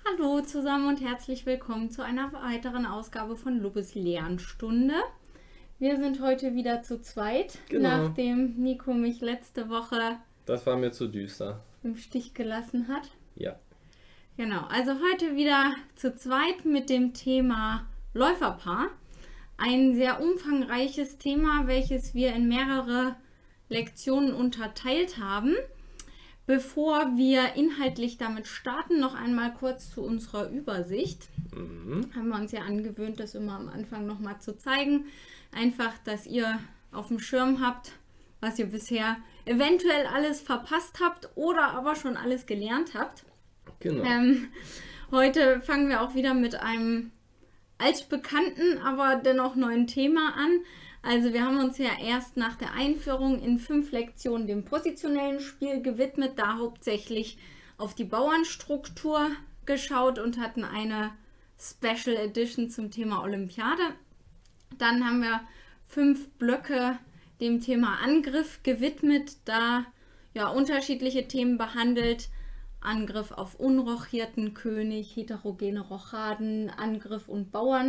Hallo zusammen und herzlich willkommen zu einer weiteren Ausgabe von Lubbes Lernstunde. Wir sind heute wieder zu zweit, Genau. nachdem Nico mich letzte Woche Das war mir zu düster. im Stich gelassen hat. Ja. Genau, also heute wieder zu zweit mit dem Thema Läuferpaar. Ein sehr umfangreiches Thema, welches wir in mehrere Lektionen unterteilt haben. Bevor wir inhaltlich damit starten, noch einmal kurz zu unserer Übersicht. Haben wir uns ja angewöhnt, das immer am Anfang nochmal zu zeigen. Einfach, dass ihr auf dem Schirm habt, was ihr bisher eventuell alles verpasst habt oder aber schon alles gelernt habt. Genau. Heute fangen wir auch wieder mit einem altbekannten, aber dennoch neuen Thema an. Also wir haben uns ja erst nach der Einführung in 5 Lektionen dem positionellen Spiel gewidmet, da hauptsächlich auf die Bauernstruktur geschaut und hatten eine Special Edition zum Thema Olympiade. Dann haben wir 5 Blöcke dem Thema Angriff gewidmet, da ja unterschiedliche Themen behandelt. Angriff auf unrochierten König, heterogene Rochaden, Angriff und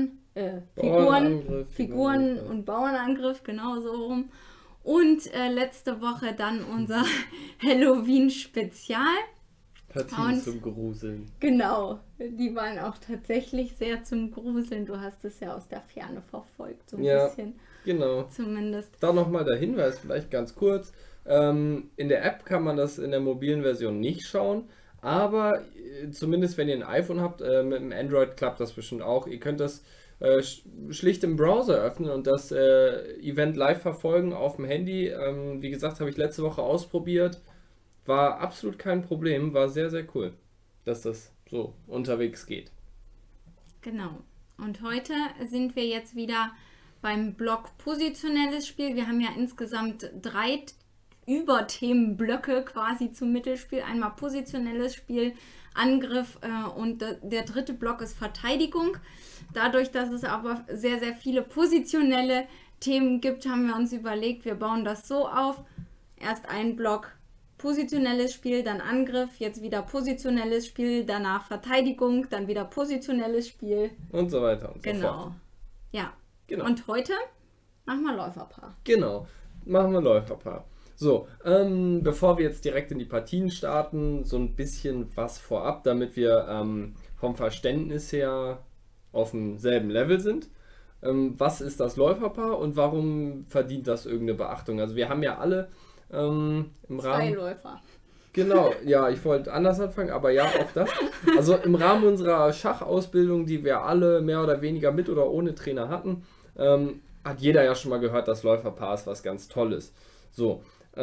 Figuren und Bauernangriff, genau so rum. Und letzte Woche dann unser Halloween-Spezial. Partien zum Gruseln. Genau, die waren auch tatsächlich sehr zum Gruseln. Du hast es ja aus der Ferne verfolgt, so ein bisschen. Genau. Zumindest. Da nochmal der Hinweis, vielleicht ganz kurz. In der App kann man das in der mobilen Version nicht schauen. Aber zumindest wenn ihr ein iPhone habt, mit dem Android klappt das bestimmt auch. Ihr könnt das schlicht im Browser öffnen und das Event live verfolgen auf dem Handy. Wie gesagt, habe ich letzte Woche ausprobiert. War absolut kein Problem. War sehr, sehr cool, dass das so unterwegs geht. Genau. Und heute sind wir jetzt wieder beim Block positionelles Spiel. Wir haben ja insgesamt 3 Überthemenblöcke quasi zum Mittelspiel. Einmal positionelles Spiel, Angriff und der dritte Block ist Verteidigung. Dadurch, dass es aber sehr, sehr viele positionelle Themen gibt, haben wir uns überlegt, wir bauen das so auf. Erst ein Block positionelles Spiel, dann Angriff, jetzt wieder positionelles Spiel, danach Verteidigung, dann wieder positionelles Spiel. Und so weiter und so fort. Genau. Ja. Genau. Und heute machen wir Läuferpaar. Genau. Machen wir Läuferpaar. So, bevor wir jetzt direkt in die Partien starten, so ein bisschen was vorab, damit wir vom Verständnis her auf demselben Level sind. Was ist das Läuferpaar und warum verdient das irgendeine Beachtung? Also wir haben ja alle im Rahmen... 2 Läufer. Genau, ja, ich wollte anders anfangen, aber ja, auch das. Also im Rahmen unserer Schachausbildung, die wir alle mehr oder weniger mit oder ohne Trainer hatten, hat jeder ja schon mal gehört, das Läuferpaar ist was ganz Tolles. So,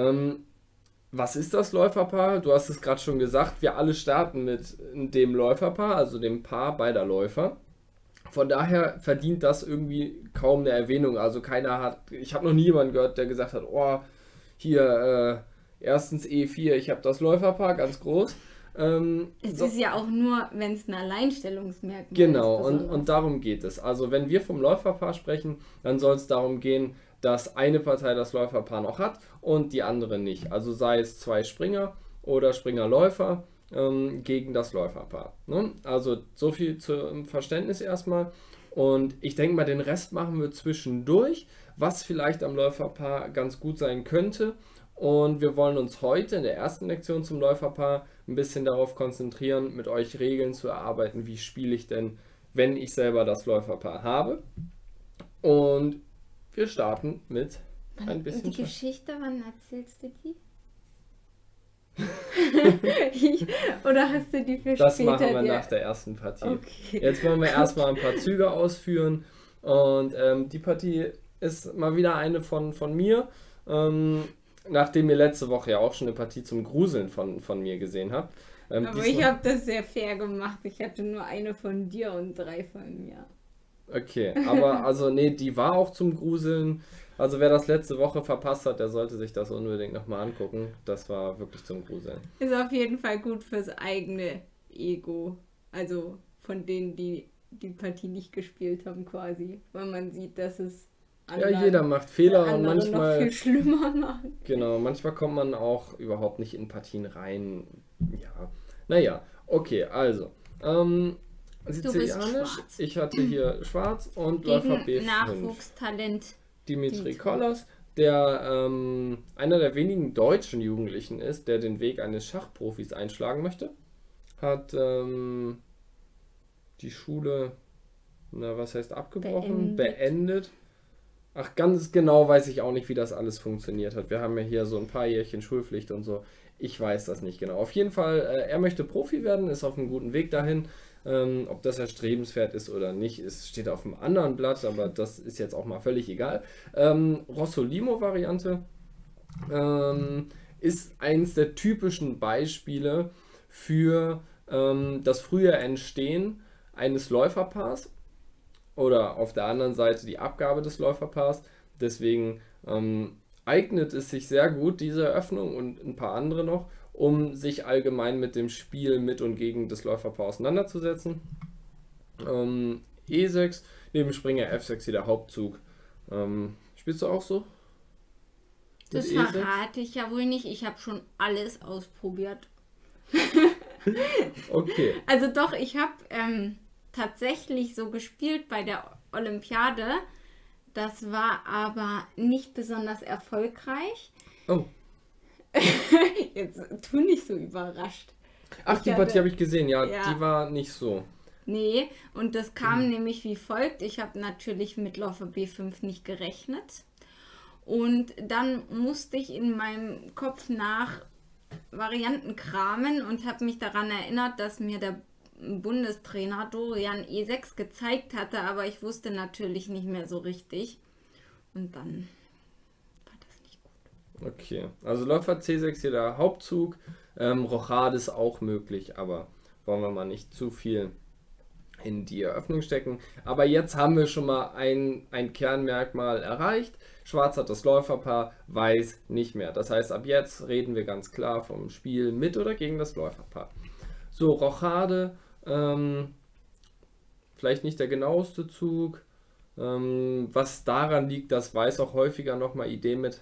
was ist das Läuferpaar? Du hast es gerade schon gesagt, wir alle starten mit dem Läuferpaar, also dem Paar beider Läufer. Von daher verdient das irgendwie kaum eine Erwähnung. Also ich habe noch nie jemanden gehört, der gesagt hat, oh, hier, erstens E4, ich habe das Läuferpaar, ganz groß. Es ist ja auch nur, wenn es ein Alleinstellungsmerkmal ist. Genau, und darum geht es. Also wenn wir vom Läuferpaar sprechen, dann soll es darum gehen, dass eine Partei das Läuferpaar noch hat und die andere nicht. Also sei es 2 Springer oder Springer-Läufer gegen das Läuferpaar. Ne? Also so viel zum Verständnis erstmal. Und ich denke mal, den Rest machen wir zwischendurch, was vielleicht am Läuferpaar ganz gut sein könnte. Und wir wollen uns heute in der ersten Lektion zum Läuferpaar ein bisschen darauf konzentrieren, mit euch Regeln zu erarbeiten, wie spiele ich denn, wenn ich selber das Läuferpaar habe. Und wir starten mit ein bisschen... Die Geschichte, wann erzählst du die? Oder hast du die für das später? Das machen wir nach der ersten Partie. Okay. Jetzt wollen wir erstmal ein paar Züge ausführen. Und die Partie ist mal wieder eine von mir. Nachdem ihr letzte Woche ja auch schon eine Partie zum Gruseln von mir gesehen habt. Aber ich habe das sehr fair gemacht. Ich hatte nur eine von dir und 3 von mir. Okay, aber also nee, die war auch zum Gruseln. Also wer das letzte Woche verpasst hat, der sollte sich das unbedingt nochmal angucken. Das war wirklich zum Gruseln. Ist auf jeden Fall gut fürs eigene Ego. Also von denen, die die Partie nicht gespielt haben quasi. Weil man sieht, dass es ja, jeder macht Fehler und manchmal noch viel schlimmer machen. Genau, manchmal kommt man auch überhaupt nicht in Partien rein. Ja, naja, okay, also Sizilianisch, schwarz. ich hatte hier schwarz und Läufer Gegen B5. Nachwuchstalent. Dimitri Kollas, der einer der wenigen deutschen Jugendlichen ist, der den Weg eines Schachprofis einschlagen möchte. Hat die Schule, was heißt abgebrochen? Beendet. Ach, ganz genau weiß ich auch nicht, wie das alles funktioniert hat. Wir haben ja hier so ein paar Jährchen Schulpflicht und so. Ich weiß das nicht genau. Auf jeden Fall, er möchte Profi werden, ist auf einem guten Weg dahin. Ob das erstrebenswert ist oder nicht, steht auf einem anderen Blatt, aber das ist jetzt auch mal völlig egal. Rossolimo-Variante ist eins der typischen Beispiele für das frühe Entstehen eines Läuferpaars oder auf der anderen Seite die Abgabe des Läuferpaars. Deswegen eignet es sich sehr gut, diese Eröffnung und ein paar andere noch, um sich allgemein mit dem Spiel mit und gegen das Läuferpaar auseinanderzusetzen. E6, neben Springer F6 hier der Hauptzug. Spielst du auch so? Das Mit E6? verrate ich ja wohl nicht. Ich habe schon alles ausprobiert. Okay. Also doch, ich habe tatsächlich so gespielt bei der Olympiade. Das war aber nicht besonders erfolgreich. Oh. Jetzt tu nicht so überrascht. Ach, Ich die hatte- Partie habe ich gesehen. Ja, Ja. die war nicht so. Nee, und das kam nämlich wie folgt. Ich habe natürlich mit Läufer B5 nicht gerechnet. Und dann musste ich in meinem Kopf nach Varianten kramen und habe mich daran erinnert, dass mir der Bundestrainer Dorian E6 gezeigt hatte, aber ich wusste natürlich nicht mehr so richtig. Und dann war das nicht gut. Okay. Also Läufer C6 hier der Hauptzug. Rochade ist auch möglich, aber wollen wir mal nicht zu viel in die Eröffnung stecken. Aber jetzt haben wir schon mal ein Kernmerkmal erreicht. Schwarz hat das Läuferpaar, Weiß nicht mehr. Das heißt, ab jetzt reden wir ganz klar vom Spiel mit oder gegen das Läuferpaar. So, Rochade, vielleicht nicht der genaueste Zug. Was daran liegt, dass Weiß auch häufiger nochmal Ideen mit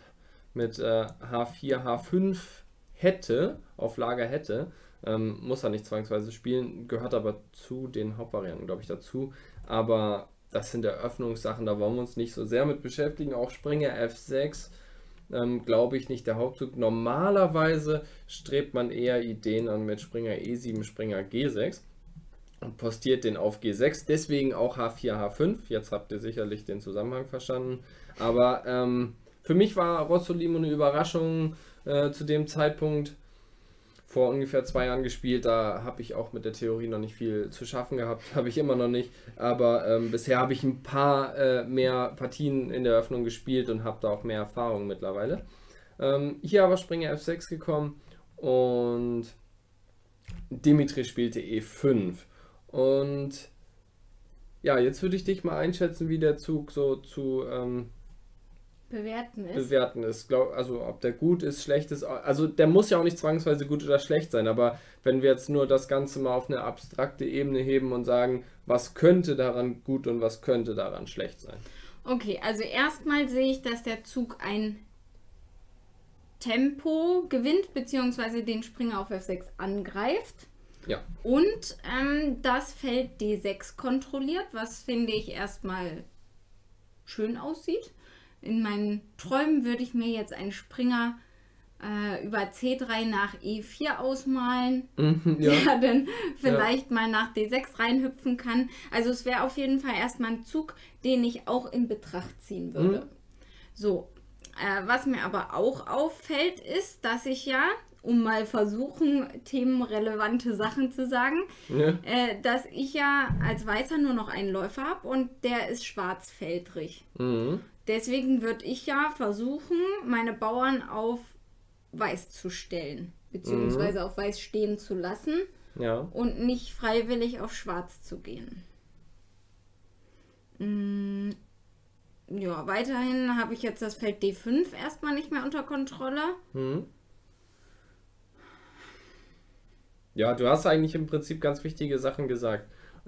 H4, H5 hätte, auf Lager hätte. Muss er nicht zwangsweise spielen, gehört aber zu den Hauptvarianten, glaube ich, dazu. Aber das sind Eröffnungssachen, da wollen wir uns nicht so sehr mit beschäftigen. Auch Springer F6, glaube ich, nicht der Hauptzug. Normalerweise strebt man eher Ideen an mit Springer E7, Springer G6 und postiert den auf G6. Deswegen auch H4, H5. Jetzt habt ihr sicherlich den Zusammenhang verstanden. Aber für mich war Rossolimo eine Überraschung zu dem Zeitpunkt. Vor ungefähr 2 Jahren gespielt, da habe ich auch mit der Theorie noch nicht viel zu schaffen gehabt, habe ich immer noch nicht, aber bisher habe ich ein paar mehr Partien in der Eröffnung gespielt und habe da auch mehr Erfahrung mittlerweile. Hier aber Springer F6 gekommen und Dimitri spielte E5 und ja, jetzt würde ich dich mal einschätzen, wie der Zug so zu bewerten ist. Also ob der gut ist, schlecht ist. Also der muss ja auch nicht zwangsweise gut oder schlecht sein, aber wenn wir jetzt nur das Ganze mal auf eine abstrakte Ebene heben und sagen, was könnte daran gut und was könnte daran schlecht sein. Okay, also erstmal sehe ich, dass der Zug ein Tempo gewinnt, beziehungsweise den Springer auf F6 angreift. Ja. Und das Feld D6 kontrolliert, was finde ich erstmal schön aussieht. In meinen Träumen würde ich mir jetzt einen Springer über C3 nach E4 ausmalen, Ja. der dann vielleicht mal nach D6 reinhüpfen kann. Also es wäre auf jeden Fall erstmal ein Zug, den ich auch in Betracht ziehen würde. So, was mir aber auch auffällt, ist, dass ich ja, um mal versuchen, themenrelevante Sachen zu sagen, Ja. dass ich ja als Weißer nur noch einen Läufer habe und der ist schwarzfeldrig. Mhm. Deswegen würde ich ja versuchen, meine Bauern auf Weiß zu stellen, beziehungsweise auf Weiß stehen zu lassen Ja. und nicht freiwillig auf Schwarz zu gehen. Ja, weiterhin habe ich jetzt das Feld D5 erstmal nicht mehr unter Kontrolle. Mhm. Ja, du hast eigentlich im Prinzip ganz wichtige Sachen gesagt.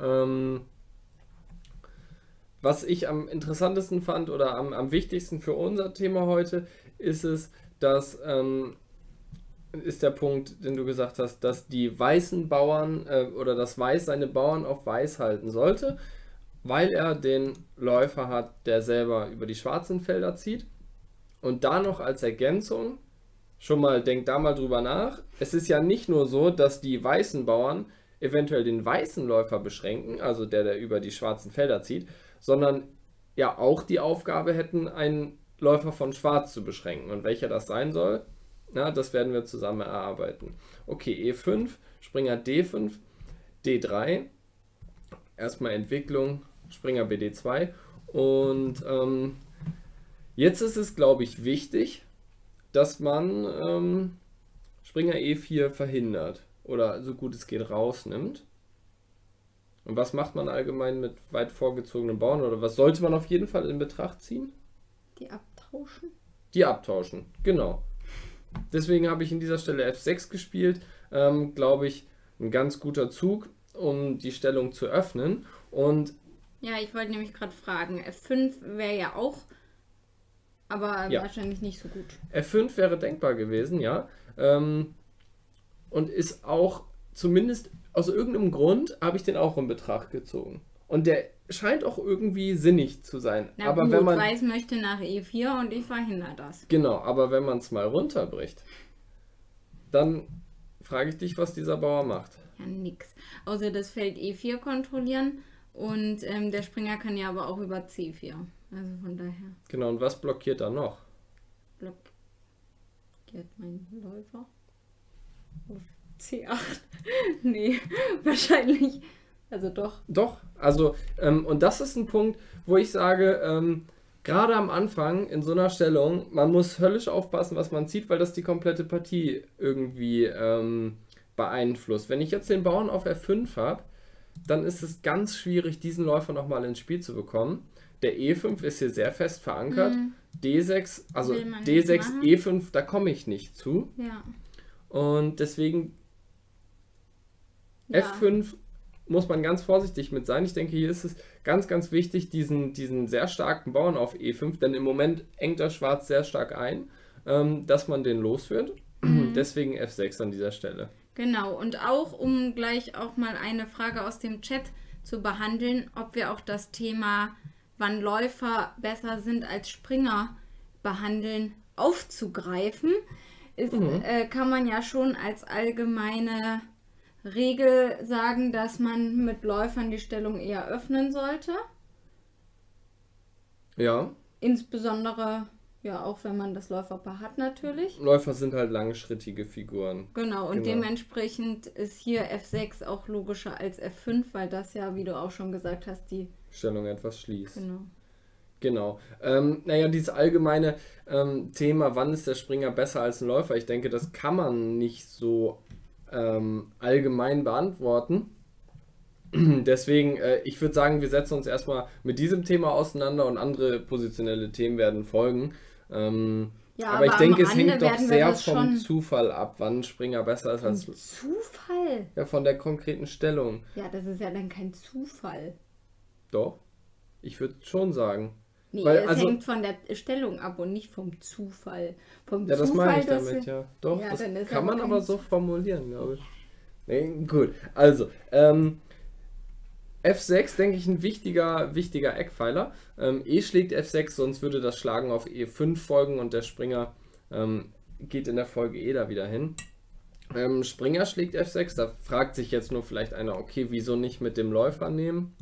Was ich am interessantesten fand oder am wichtigsten für unser Thema heute, ist es, dass ist der Punkt, den du gesagt hast, dass die weißen Bauern oder das Weiß seine Bauern auf Weiß halten sollte, weil er den Läufer hat, der selber über die schwarzen Felder zieht. Und da noch als Ergänzung, schon mal, denkt da mal drüber nach, es ist ja nicht nur so, dass die weißen Bauern eventuell den weißen Läufer beschränken, also der über die schwarzen Felder zieht, sondern ja auch die Aufgabe hätten, einen Läufer von Schwarz zu beschränken. Und welcher das sein soll, na, das werden wir zusammen erarbeiten. Okay, E5, Springer D5, D3, erstmal Entwicklung, Springer BD2 und jetzt ist es, glaube ich, wichtig, dass man Springer E4 verhindert oder so gut es geht rausnimmt. Und was macht man allgemein mit weit vorgezogenen Bauern oder was sollte man auf jeden Fall in Betracht ziehen? Die abtauschen? Die abtauschen, genau. Deswegen habe ich in dieser Stelle F6 gespielt, glaube ich, ein ganz guter Zug, um die Stellung zu öffnen. Und ja, ich wollte nämlich gerade fragen, F5 wäre ja auch, aber ja, wahrscheinlich nicht so gut. F5 wäre denkbar gewesen, ja. Und ist auch, zumindest aus irgendeinem Grund, habe ich den auch in Betracht gezogen. Und der scheint auch irgendwie sinnig zu sein. Na aber gut, wenn man Weiß möchte nach E4 und ich verhindere das. Genau, aber wenn man es mal runterbricht, dann frage ich dich, was dieser Bauer macht. Ja, nix. Außer das Feld E4 kontrollieren und der Springer kann ja aber auch über C4. Also von daher Genau, und was blockiert da noch? blockiert mein Läufer auf C8. Nee, wahrscheinlich. Also doch. Doch, also, und das ist ein Punkt, wo ich sage, gerade am Anfang in so einer Stellung, man muss höllisch aufpassen, was man zieht, weil das die komplette Partie irgendwie beeinflusst. Wenn ich jetzt den Bauern auf F5 habe, dann ist es ganz schwierig, diesen Läufer nochmal ins Spiel zu bekommen. Der E5 ist hier sehr fest verankert. D6, also D6, E5, da komme ich nicht zu. Ja. Und deswegen Ja. F5 muss man ganz vorsichtig mit sein. Ich denke, hier ist es ganz, ganz wichtig, diesen sehr starken Bauern auf E5, denn im Moment engt das Schwarz sehr stark ein, dass man den losführt. Deswegen F6 an dieser Stelle. Genau, und auch, um gleich auch mal eine Frage aus dem Chat zu behandeln, ob wir auch das Thema, wann Läufer besser sind als Springer behandeln, aufzugreifen, ist, kann man ja schon als allgemeine Regel sagen, dass man mit Läufern die Stellung eher öffnen sollte. Ja. Insbesondere, ja, auch wenn man das Läuferpaar hat natürlich. Läufer sind halt langschrittige Figuren. Genau, und dementsprechend ist hier F6 auch logischer als F5, weil das ja, wie du auch schon gesagt hast, die Stellung etwas schließt. Genau. Naja, dieses allgemeine Thema, wann ist der Springer besser als ein Läufer, ich denke, das kann man nicht so allgemein beantworten. Deswegen, ich würde sagen, wir setzen uns erstmal mit diesem Thema auseinander und andere positionelle Themen werden folgen. Ja, aber ich denke, es hängt doch sehr vom schon Zufall ab, wann ein Springer besser ist als... Zufall? Ja, von der konkreten Stellung. Ja, das ist ja dann kein Zufall. Doch, ich würde schon sagen. Nee, Weil, es hängt von der Stellung ab und nicht vom Zufall. Vom ja, das Zufall, meine ich damit, ja. Doch, ja, das dann ist kann man kein aber so formulieren, glaube ich. Nee, gut, also, F6, denke ich, ein wichtiger Eckpfeiler. E schlägt F6, sonst würde das Schlagen auf E5 folgen und der Springer geht in der Folge E da wieder hin. Springer schlägt F6, da fragt sich jetzt nur vielleicht einer, okay, wieso nicht mit dem Läufer nehmen?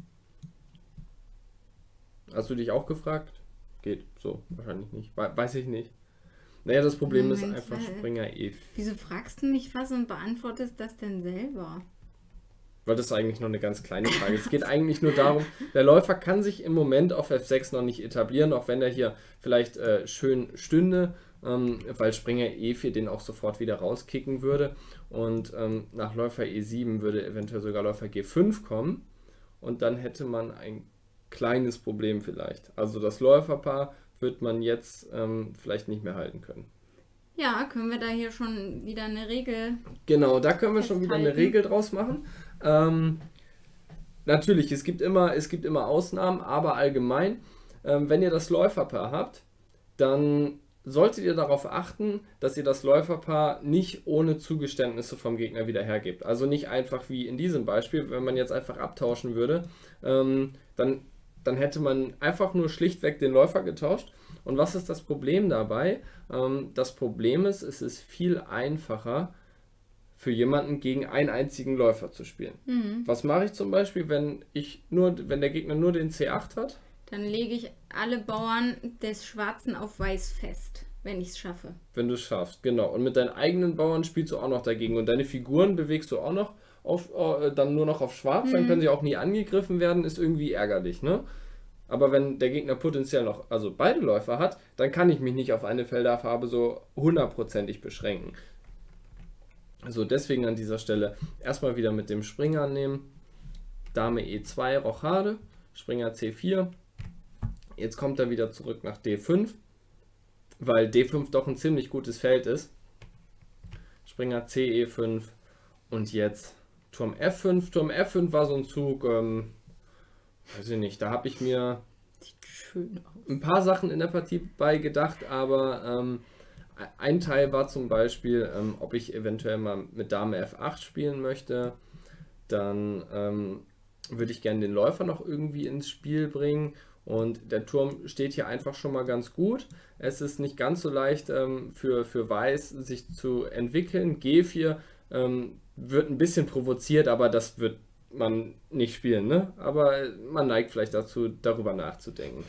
Hast du dich auch gefragt? Geht so, wahrscheinlich nicht. Weiß ich nicht. Naja, das Problem ist einfach Springer E4. Wieso fragst du mich was und beantwortest das denn selber? Weil das eigentlich nur eine ganz kleine Frage ist. Es geht eigentlich nur darum, der Läufer kann sich im Moment auf F6 noch nicht etablieren, auch wenn er hier vielleicht schön stünde, weil Springer E4 den auch sofort wieder rauskicken würde. Und nach Läufer E7 würde eventuell sogar Läufer G5 kommen. Und dann hätte man ein kleines Problem vielleicht. Also das Läuferpaar wird man jetzt vielleicht nicht mehr halten können. Ja, können wir da hier schon wieder eine Regel... Genau, da können wir schon wieder eine Regel draus machen. Natürlich, es gibt immer Ausnahmen, aber allgemein, wenn ihr das Läuferpaar habt, dann solltet ihr darauf achten, dass ihr das Läuferpaar nicht ohne Zugeständnisse vom Gegner wieder hergebt. Also nicht einfach wie in diesem Beispiel, wenn man jetzt einfach abtauschen würde, dann hätte man einfach nur schlichtweg den Läufer getauscht. Und was ist das Problem dabei? Das Problem ist, es ist viel einfacher für jemanden gegen einen einzigen Läufer zu spielen. Was mache ich zum Beispiel, wenn der Gegner nur den C8 hat? Dann lege ich alle Bauern des Schwarzen auf Weiß fest, wenn ich es schaffe. Wenn du es schaffst, genau. Und mit deinen eigenen Bauern spielst du auch noch dagegen. Und deine Figuren bewegst du auch noch dann nur noch auf Schwarz. Dann können sie auch nie angegriffen werden. Ist irgendwie ärgerlich, ne? Aber wenn der Gegner potenziell noch, also beide Läufer hat, dann kann ich mich nicht auf eine Felderfarbe so hundertprozentig beschränken. Also deswegen an dieser Stelle erstmal wieder mit dem Springer nehmen. Dame E2, Rochade, Springer C4. Jetzt kommt er wieder zurück nach D5, weil D5 doch ein ziemlich gutes Feld ist. Springer C, E5 und jetzt Turm F5. Turm F5 war so ein Zug, weiß ich nicht, da habe ich mir ein paar Sachen in der Partie bei gedacht, aber ein Teil war zum Beispiel, ob ich eventuell mal mit Dame F8 spielen möchte. Dann würde ich gerne den Läufer noch irgendwie ins Spiel bringen. Und der Turm steht hier einfach schon mal ganz gut. Es ist nicht ganz so leicht für Weiß sich zu entwickeln. G4 wird ein bisschen provoziert, aber das wird man nicht spielen, ne? Aber man neigt vielleicht dazu, darüber nachzudenken.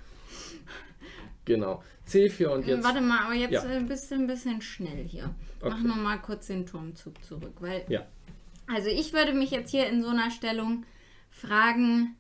Genau. C4 und jetzt... Warte mal, aber jetzt bist du ein bisschen schnell hier. Okay. Mach nochmal kurz den Turmzug zurück, weil... Ja. Also ich würde mich jetzt hier in so einer Stellung fragen,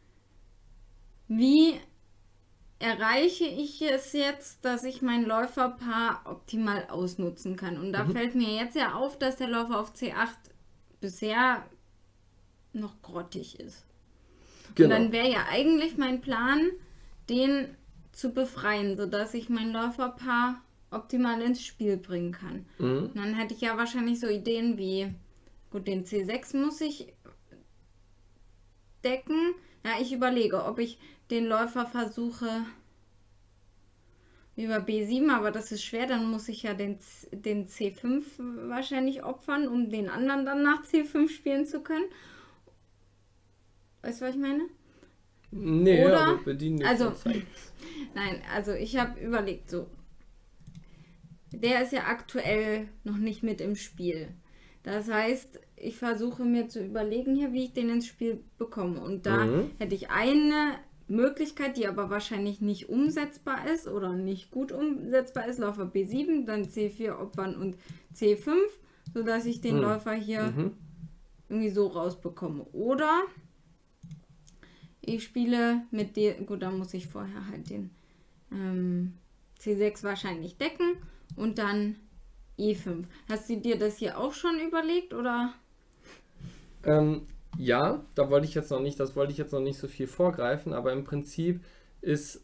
wie erreiche ich es jetzt, dass ich mein Läuferpaar optimal ausnutzen kann? Und da fällt mir jetzt ja auf, dass der Läufer auf C8 bisher noch grottig ist. Genau. Und dann wäre ja eigentlich mein Plan, den zu befreien, sodass ich mein Läuferpaar optimal ins Spiel bringen kann. Und dann hätte ich ja wahrscheinlich so Ideen wie, gut, den C6 muss ich decken. Ja, ich überlege, ob ich den Läufer versuche über B7, aber das ist schwer, dann muss ich ja den C5 wahrscheinlich opfern, um den anderen dann nach C5 spielen zu können. Weißt du, was ich meine? Nee, oder, aber bedienen also, nein, also ich habe überlegt, so, der ist ja aktuell noch nicht mit im Spiel. Das heißt, ich versuche mir zu überlegen hier, wie ich den ins Spiel bekomme. Und da hätte ich eine Möglichkeit, die aber wahrscheinlich nicht umsetzbar ist oder nicht gut umsetzbar ist. Läufer B7, dann C4 opfern und C5, sodass ich den Läufer hier irgendwie so rausbekomme. Oder ich spiele mit dem, gut, dann muss ich vorher halt den C6 wahrscheinlich decken und dann E5. Hast du dir das hier auch schon überlegt, oder? Ja, das wollte ich jetzt noch nicht so viel vorgreifen, aber im Prinzip ist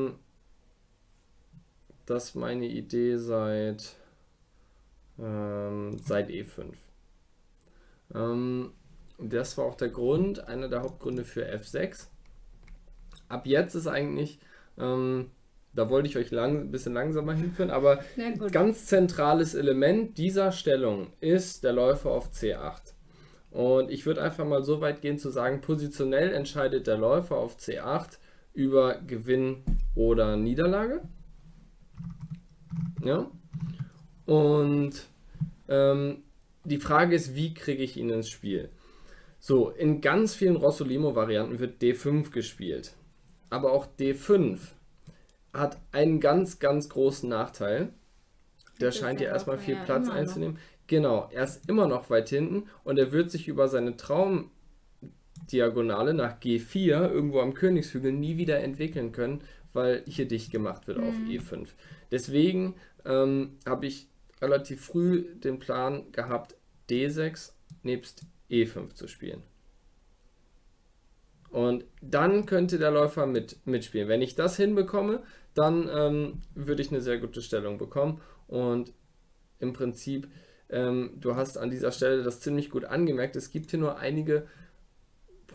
das meine Idee seit E5. Das war auch der Grund, einer der Hauptgründe für F6. Ab jetzt ist eigentlich, da wollte ich euch ein bisschen langsamer hinführen, aber ganz zentrales Element dieser Stellung ist der Läufer auf C8. Und ich würde einfach mal so weit gehen zu sagen, positionell entscheidet der Läufer auf C8 über Gewinn oder Niederlage. Ja? Und die Frage ist, wie kriege ich ihn ins Spiel? So, in ganz vielen Rossolimo-Varianten wird D5 gespielt. Aber auch D5 hat einen ganz, ganz großen Nachteil. Der scheint ja erstmal viel Platz einzunehmen. Genau, er ist immer noch weit hinten und er wird sich über seine Traumdiagonale nach G4 irgendwo am Königshügel nie wieder entwickeln können, weil hier dicht gemacht wird auf E5. Deswegen habe ich relativ früh den Plan gehabt, D6 nebst E5 zu spielen. Und dann könnte der Läufer mitspielen. Wenn ich das hinbekomme, dann würde ich eine sehr gute Stellung bekommen. Und im Prinzip, du hast an dieser Stelle das ziemlich gut angemerkt, es gibt hier nur einige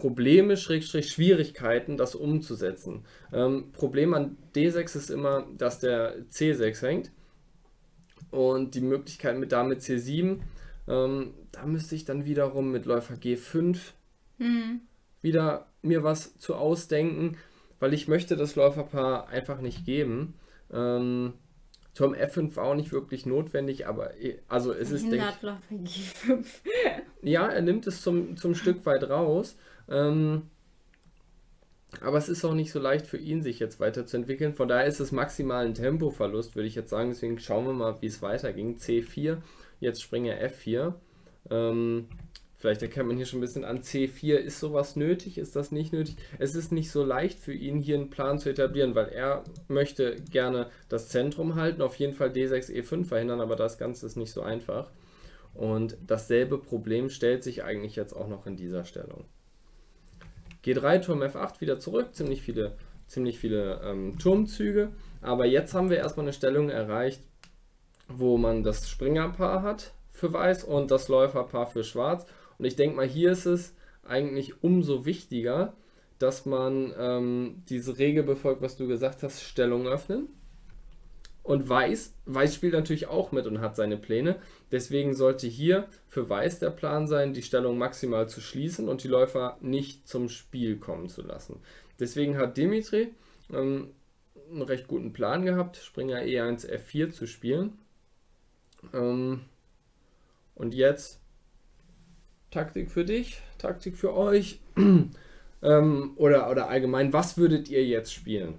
Probleme, Schwierigkeiten, das umzusetzen. Problem an D6 ist immer, dass der C6 hängt und die Möglichkeit mit damit C7, da müsste ich dann wiederum mit Läufer G5 wieder mir was zu ausdenken, weil ich möchte das Läuferpaar einfach nicht geben. Turm F5 war auch nicht wirklich notwendig, aber also es ist, denke ich, Läufer G5. ja, er nimmt es zum Stück weit raus. Aber es ist auch nicht so leicht für ihn, sich jetzt weiterzuentwickeln. Von daher ist es maximal ein Tempoverlust, würde ich jetzt sagen. Deswegen schauen wir mal, wie es weiterging. C4, jetzt Springer F4. Vielleicht erkennt man hier schon ein bisschen an, C4, ist sowas nötig, ist das nicht nötig? Es ist nicht so leicht für ihn, hier einen Plan zu etablieren, weil er möchte gerne das Zentrum halten, auf jeden Fall D6, E5 verhindern, aber das Ganze ist nicht so einfach. Und dasselbe Problem stellt sich eigentlich jetzt auch noch in dieser Stellung. G3, Turm F8 wieder zurück, ziemlich viele Turmzüge, aber jetzt haben wir erstmal eine Stellung erreicht, wo man das Springerpaar hat für Weiß und das Läuferpaar für Schwarz. Und ich denke mal, hier ist es eigentlich umso wichtiger, dass man diese Regel befolgt, was du gesagt hast, Stellung öffnen. Und Weiß spielt natürlich auch mit und hat seine Pläne. Deswegen sollte hier für Weiß der Plan sein, die Stellung maximal zu schließen und die Läufer nicht zum Spiel kommen zu lassen. Deswegen hat Dimitri einen recht guten Plan gehabt, Springer E1, F4 zu spielen. Und jetzt Taktik für dich, Taktik für euch. Oder allgemein, was würdet ihr jetzt spielen?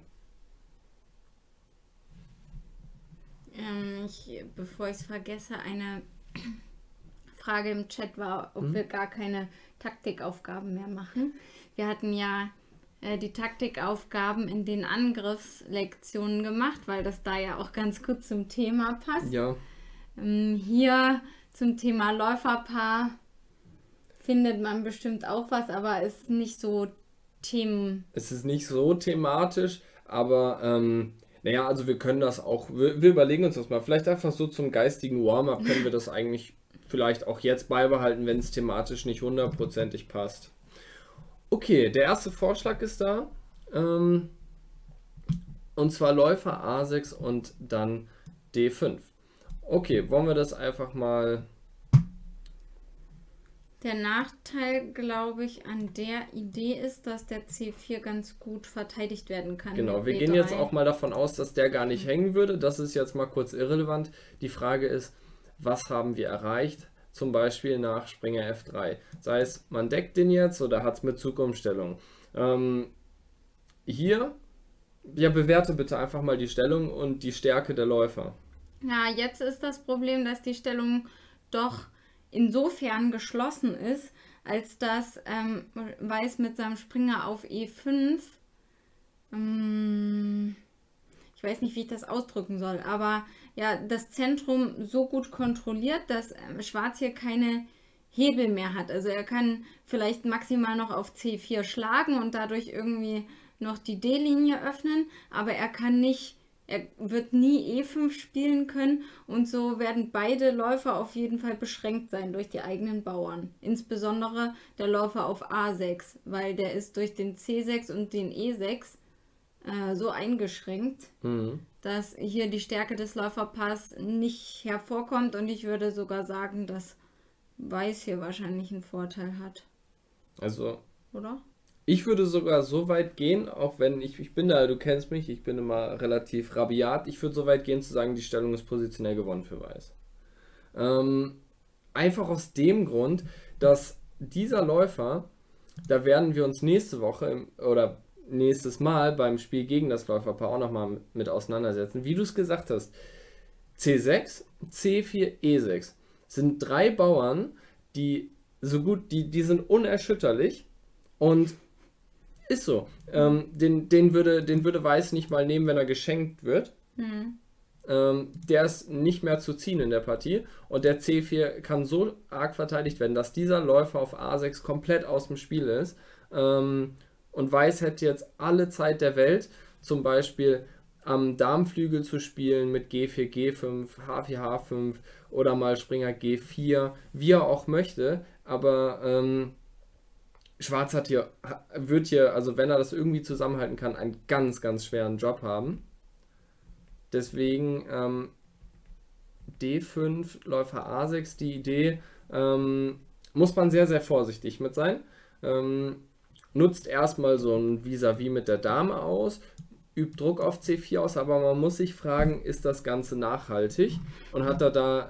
Bevor ich es vergesse, eine Frage im Chat war, ob wir gar keine Taktikaufgaben mehr machen. Wir hatten ja die Taktikaufgaben in den Angriffslektionen gemacht, weil das da ja auch ganz gut zum Thema passt. Ja. Hier zum Thema Läuferpaar findet man bestimmt auch was, aber es ist nicht so Es ist nicht so thematisch, aber naja, also wir können das auch, wir überlegen uns das mal, vielleicht einfach so zum geistigen Warm-up können wir das eigentlich vielleicht auch jetzt beibehalten, wenn es thematisch nicht hundertprozentig passt. Okay, der erste Vorschlag ist da, und zwar Läufer A6 und dann D5. Okay, wollen wir das einfach mal... Der Nachteil, glaube ich, an der Idee ist, dass der C4 ganz gut verteidigt werden kann. Genau, wir gehen jetzt auch mal davon aus, dass der gar nicht hängen würde. Das ist jetzt mal kurz irrelevant. Die Frage ist, was haben wir erreicht? Zum Beispiel nach Springer F3. Sei es, man deckt den jetzt oder hat es mit Zugumstellung. Hier, ja, bewerte bitte einfach mal die Stellung und die Stärke der Läufer. Ja, jetzt ist das Problem, dass die Stellung doch insofern geschlossen ist, als dass Weiß mit seinem Springer auf E5, ich weiß nicht, wie ich das ausdrücken soll, aber ja, das Zentrum so gut kontrolliert, dass Schwarz hier keine Hebel mehr hat. Also er kann vielleicht maximal noch auf C4 schlagen und dadurch irgendwie noch die D-Linie öffnen, aber er wird nie E5 spielen können und so werden beide Läufer auf jeden Fall beschränkt sein durch die eigenen Bauern. Insbesondere der Läufer auf A6, weil der ist durch den C6 und den E6 so eingeschränkt, dass hier die Stärke des Läuferpaars nicht hervorkommt und ich würde sogar sagen, dass Weiß hier wahrscheinlich einen Vorteil hat. Also, oder? Ich würde sogar so weit gehen, auch wenn ich bin da, du kennst mich, ich bin immer relativ rabiat, ich würde so weit gehen zu sagen, die Stellung ist positionell gewonnen für Weiß. Einfach aus dem Grund, dass dieser Läufer, da werden wir uns nächste Woche oder nächstes Mal beim Spiel gegen das Läuferpaar auch nochmal mit auseinandersetzen. Wie du es gesagt hast, C6, C4, E6 sind 3 Bauern, die so gut, die sind unerschütterlich und ist so. Den würde Weiß nicht mal nehmen, wenn er geschenkt wird. Der ist nicht mehr zu ziehen in der Partie und der C4 kann so arg verteidigt werden, dass dieser Läufer auf A6 komplett aus dem Spiel ist. Und Weiß hätte jetzt alle Zeit der Welt, zum Beispiel am Darmflügel zu spielen mit G4, G5, H4, H5 oder mal Springer G4, wie er auch möchte, aber Schwarz wird hier, also wenn er das irgendwie zusammenhalten kann, einen ganz, ganz schweren Job haben. Deswegen D5, Läufer A6, die Idee, muss man sehr, sehr vorsichtig mit sein. Nutzt erstmal so ein Vis-à-vis mit der Dame aus, übt Druck auf C4 aus, aber man muss sich fragen, ist das Ganze nachhaltig und hat er da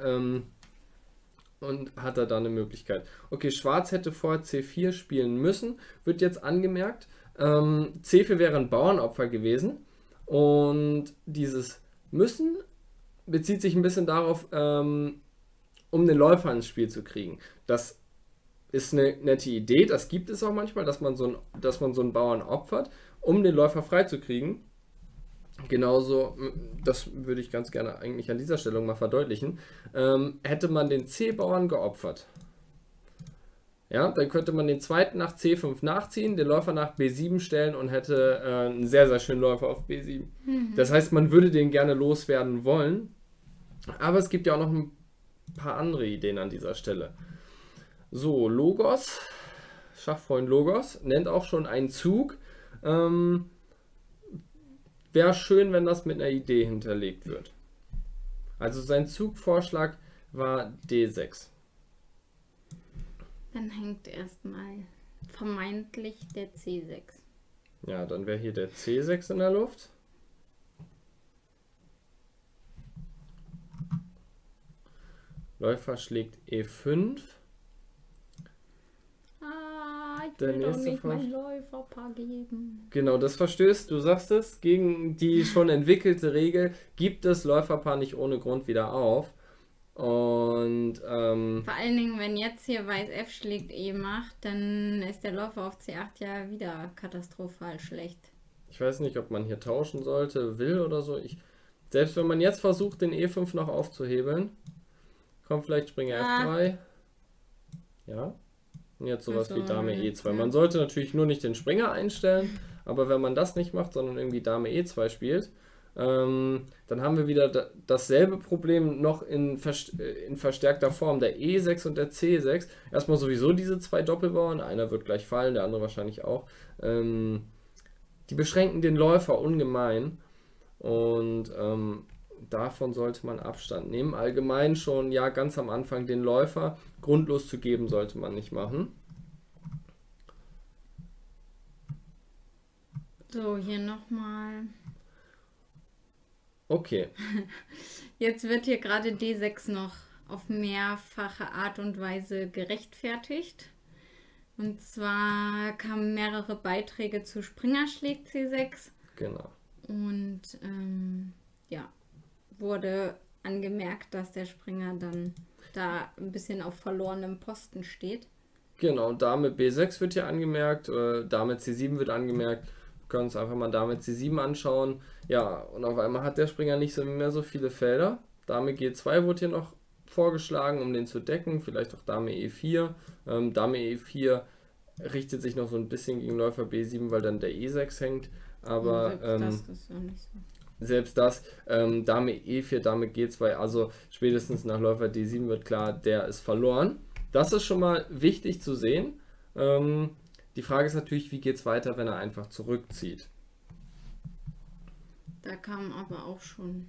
eine Möglichkeit. Okay, Schwarz hätte vorher C4 spielen müssen, wird jetzt angemerkt. C4 wäre ein Bauernopfer gewesen und dieses müssen bezieht sich ein bisschen darauf, um den Läufer ins Spiel zu kriegen. Das ist eine nette Idee, das gibt es auch manchmal, dass man so einen Bauern opfert, um den Läufer freizukriegen. Genauso, das würde ich ganz gerne eigentlich an dieser Stelle mal verdeutlichen, hätte man den C-Bauern geopfert. Ja, dann könnte man den zweiten nach C5 nachziehen, den Läufer nach B7 stellen und hätte einen sehr, sehr schönen Läufer auf B7. Das heißt, man würde den gerne loswerden wollen, aber es gibt ja auch noch ein paar andere Ideen an dieser Stelle. So, Logos, Schachfreund Logos, nennt auch schon einen Zug. Wäre schön, wenn das mit einer Idee hinterlegt wird. Also sein Zugvorschlag war D6. Dann hängt erstmal vermeintlich der C6. Ja, dann wäre hier der C6 in der Luft. Läufer schlägt E5. Ich will doch nicht mein Läuferpaar geben. Genau, das verstößt, du sagst es, gegen die schon entwickelte Regel, gibt es Läuferpaar nicht ohne Grund wieder auf. Und vor allen Dingen, wenn jetzt hier Weiß F schlägt E macht, dann ist der Läufer auf C8 ja wieder katastrophal schlecht. Ich weiß nicht, ob man hier tauschen sollte, will oder so. Selbst wenn man jetzt versucht, den E5 noch aufzuhebeln, kommt vielleicht Springer F3. Ja. Und jetzt sowas wie Dame E2. Man sollte natürlich nur nicht den Springer einstellen, aber wenn man das nicht macht, sondern irgendwie Dame E2 spielt, dann haben wir wieder dasselbe Problem noch in verstärkter Form. Der E6 und der C6. Erstmal sowieso diese zwei Doppelbauern. Einer wird gleich fallen, der andere wahrscheinlich auch. Die beschränken den Läufer ungemein. Und davon sollte man Abstand nehmen. Allgemein schon, ja, ganz am Anfang den Läufer grundlos zu geben, sollte man nicht machen. So, hier nochmal. Okay. Jetzt wird hier gerade D6 noch auf mehrfache Art und Weise gerechtfertigt. Und zwar kamen mehrere Beiträge zu Springer schlägt C6. Genau. Und ja, wurde angemerkt, dass der Springer dann da ein bisschen auf verlorenem Posten steht. Genau, Dame B6 wird hier angemerkt, Dame C7 wird angemerkt. Wir können uns einfach mal Dame C7 anschauen. Ja, und auf einmal hat der Springer nicht mehr so viele Felder. Dame G2 wurde hier noch vorgeschlagen, um den zu decken. Vielleicht auch Dame E4. Dame E4 richtet sich noch so ein bisschen gegen Läufer B7, weil dann der E6 hängt. Aber das ist ja nicht so. Selbst das, Dame E4, Dame G2, also spätestens nach Läufer D7 wird klar, der ist verloren. Das ist schon mal wichtig zu sehen. Die Frage ist natürlich, wie geht es weiter, wenn er einfach zurückzieht? Da kamen aber auch schon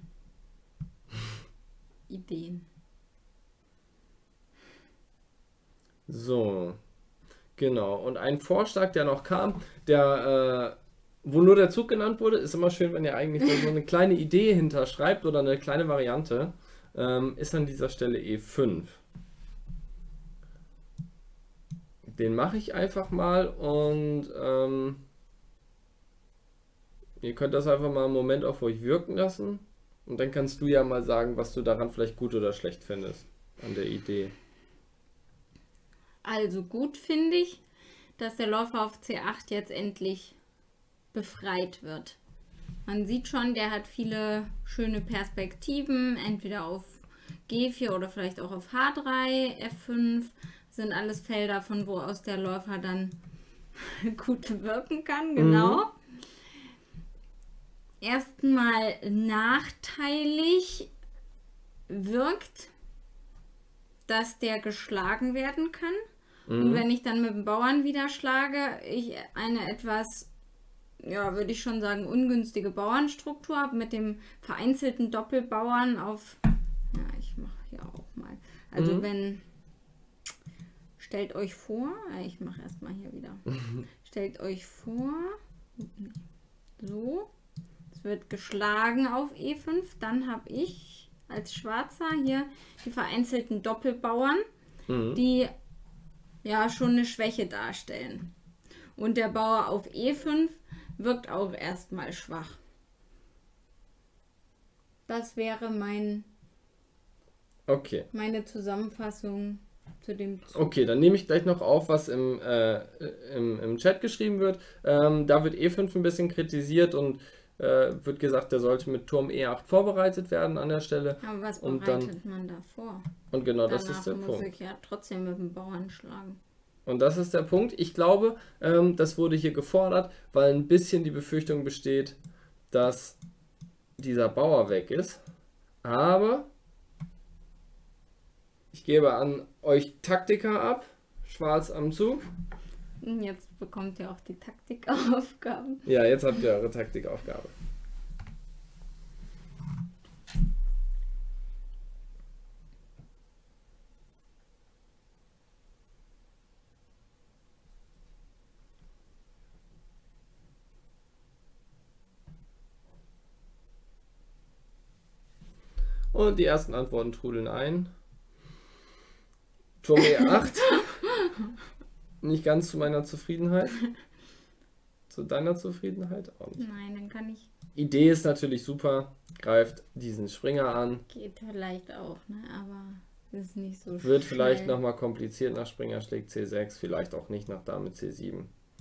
Ideen. So, genau. Und ein Vorschlag, der noch kam, wo nur der Zug genannt wurde, ist immer schön, wenn ihr eigentlich so eine kleine Idee hinterschreibt oder eine kleine Variante, ist an dieser Stelle E5. Den mache ich einfach mal und ihr könnt das einfach mal einen Moment auf euch wirken lassen und dann kannst du ja mal sagen, was du daran vielleicht gut oder schlecht findest an der Idee. Also gut finde ich, dass der Läufer auf C8 jetzt endlich befreit wird. Man sieht schon, der hat viele schöne Perspektiven, entweder auf G4 oder vielleicht auch auf H3, F5, sind alles Felder, von wo aus der Läufer dann gut wirken kann, genau. Erstmal nachteilig wirkt, dass der geschlagen werden kann Und wenn ich dann mit dem Bauern wieder schlage, ich eine etwas, ja, würde ich schon sagen, ungünstige Bauernstruktur habe mit dem vereinzelten Doppelbauern auf, ja, ich mache hier auch mal. Also stellt euch vor, ich mache erstmal hier wieder. Stellt euch vor, so, es wird geschlagen auf E5, dann habe ich als Schwarzer hier die vereinzelten Doppelbauern, die ja schon eine Schwäche darstellen. Und der Bauer auf E5 wirkt auch erstmal schwach. Das wäre meine Zusammenfassung zu dem Zug. Okay, dann nehme ich gleich noch auf, was im Chat geschrieben wird. Da wird E5 ein bisschen kritisiert und wird gesagt, der sollte mit Turm E8 vorbereitet werden an der Stelle. Aber was bereitet man da vor? Und genau, das ist der Danach Punkt. muss ich ja trotzdem mit dem Bauern schlagen. Und das ist der Punkt. Ich glaube, das wurde hier gefordert, weil ein bisschen die Befürchtung besteht, dass dieser Bauer weg ist. Aber ich gebe an euch Taktiker ab. Schwarz am Zug. Und jetzt bekommt ihr auch die Taktikaufgaben. Ja, jetzt habt ihr eure Taktikaufgabe. Und die ersten Antworten trudeln ein. Turm E8. Nicht ganz zu meiner Zufriedenheit. Zu deiner Zufriedenheit auch nicht. Nein, dann kann ich. Idee ist natürlich super. Greift diesen Springer an. Geht vielleicht auch, ne? Aber ist nicht so Wird schnell. vielleicht nochmal kompliziert nach Springer schlägt C6. Vielleicht auch nicht nach Dame C7.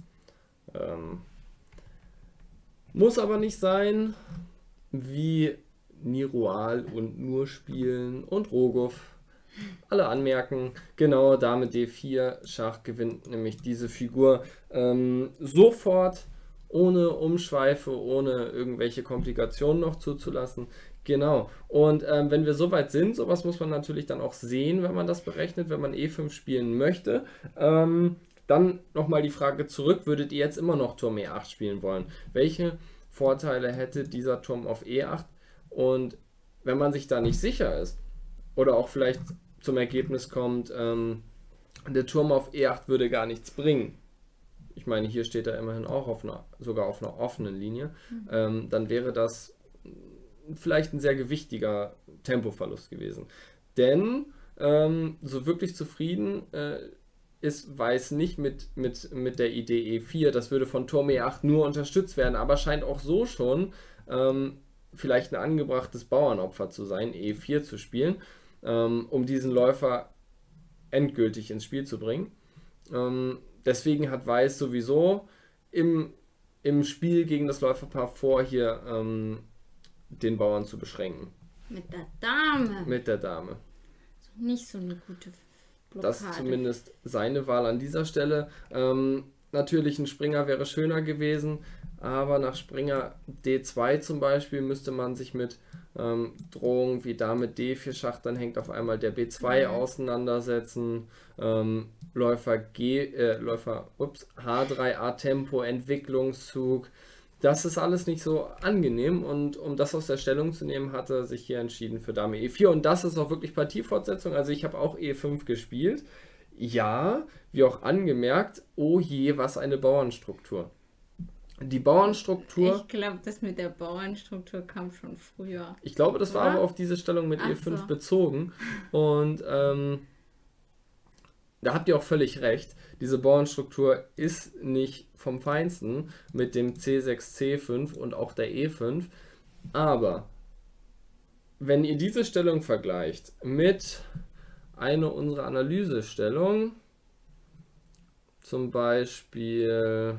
Muss aber nicht sein. Wie Nirual und Nur spielen und Rogow alle anmerken. Genau, Dame D4, Schach gewinnt nämlich diese Figur sofort, ohne Umschweife, ohne irgendwelche Komplikationen noch zuzulassen. Genau, und wenn wir soweit sind, sowas muss man natürlich dann auch sehen, wenn man das berechnet, wenn man E5 spielen möchte. Dann nochmal die Frage zurück, würdet ihr jetzt immer noch Turm E8 spielen wollen? Welche Vorteile hätte dieser Turm auf E8? Und wenn man sich da nicht sicher ist oder auch vielleicht zum Ergebnis kommt, der Turm auf E8 würde gar nichts bringen. Ich meine, hier steht er immerhin auch sogar auf einer offenen Linie. Dann wäre das vielleicht ein sehr gewichtiger Tempoverlust gewesen. Denn so wirklich zufrieden ist Weiß nicht mit der Idee E4. Das würde von Turm E8 nur unterstützt werden, aber scheint auch so schon vielleicht ein angebrachtes Bauernopfer zu sein, E4 zu spielen, um diesen Läufer endgültig ins Spiel zu bringen. Deswegen hat Weiß sowieso im Spiel gegen das Läuferpaar vor, hier den Bauern zu beschränken. Mit der Dame. Mit der Dame. Nicht so eine gute Blockade. Das ist zumindest seine Wahl an dieser Stelle. Natürlich ein Springer wäre schöner gewesen, aber nach Springer D2 zum Beispiel müsste man sich mit Drohungen wie Dame D4 Schach, dann hängt auf einmal der B2 auseinandersetzen, Läufer H3 A-Tempo, Entwicklungszug. Das ist alles nicht so angenehm und um das aus der Stellung zu nehmen, hat er sich hier entschieden für Dame E4 und das ist auch wirklich Partiefortsetzung. Also ich habe auch E5 gespielt. Ja, wie auch angemerkt, oh je, was eine Bauernstruktur. Die Bauernstruktur... Ich glaube, das mit der Bauernstruktur kam schon früher. Ich glaube, das war aber auf diese Stellung mit E5 bezogen und da habt ihr auch völlig recht. Diese Bauernstruktur ist nicht vom Feinsten mit dem C6, C5 und auch der E5. Aber wenn ihr diese Stellung vergleicht mit einer unserer Analysestellung, zum Beispiel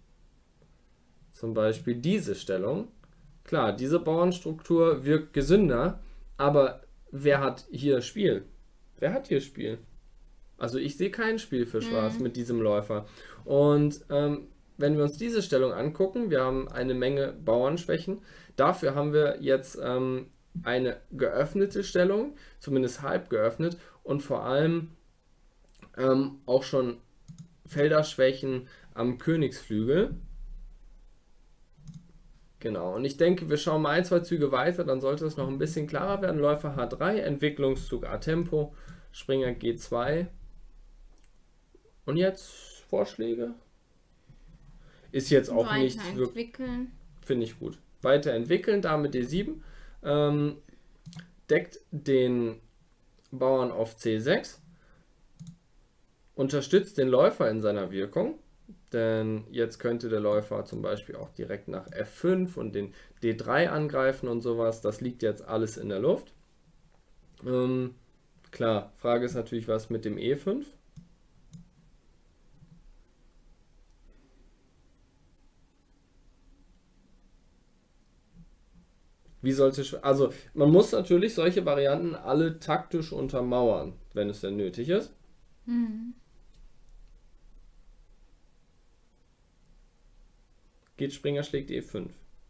diese Stellung, klar, diese Bauernstruktur wirkt gesünder, aber wer hat hier Spiel? Wer hat hier Spiel? Also ich sehe kein Spiel für Schwarz mit diesem Läufer. Und wenn wir uns diese Stellung angucken, wir haben eine Menge Bauernschwächen. Dafür haben wir jetzt eine geöffnete Stellung, zumindest halb geöffnet. Und vor allem Auch schon Felderschwächen am Königsflügel. Genau, und ich denke, wir schauen mal ein, zwei Züge weiter, dann sollte es noch ein bisschen klarer werden. Läufer H3, Entwicklungszug A-Tempo, Springer G2. Und jetzt Vorschläge? Ist jetzt auch nichts wirklich, Weiterentwickeln. finde ich gut. Weiterentwickeln, Dame D7. Deckt den Bauern auf C6. Unterstützt den Läufer in seiner Wirkung. Denn jetzt könnte der Läufer zum Beispiel auch direkt nach F5 und den D3 angreifen und sowas. Das liegt jetzt alles in der Luft. Klar, Frage ist natürlich, was mit dem E5? Wie sollte, also man muss natürlich solche Varianten alle taktisch untermauern, wenn es denn nötig ist. Geht Springer schlägt E5.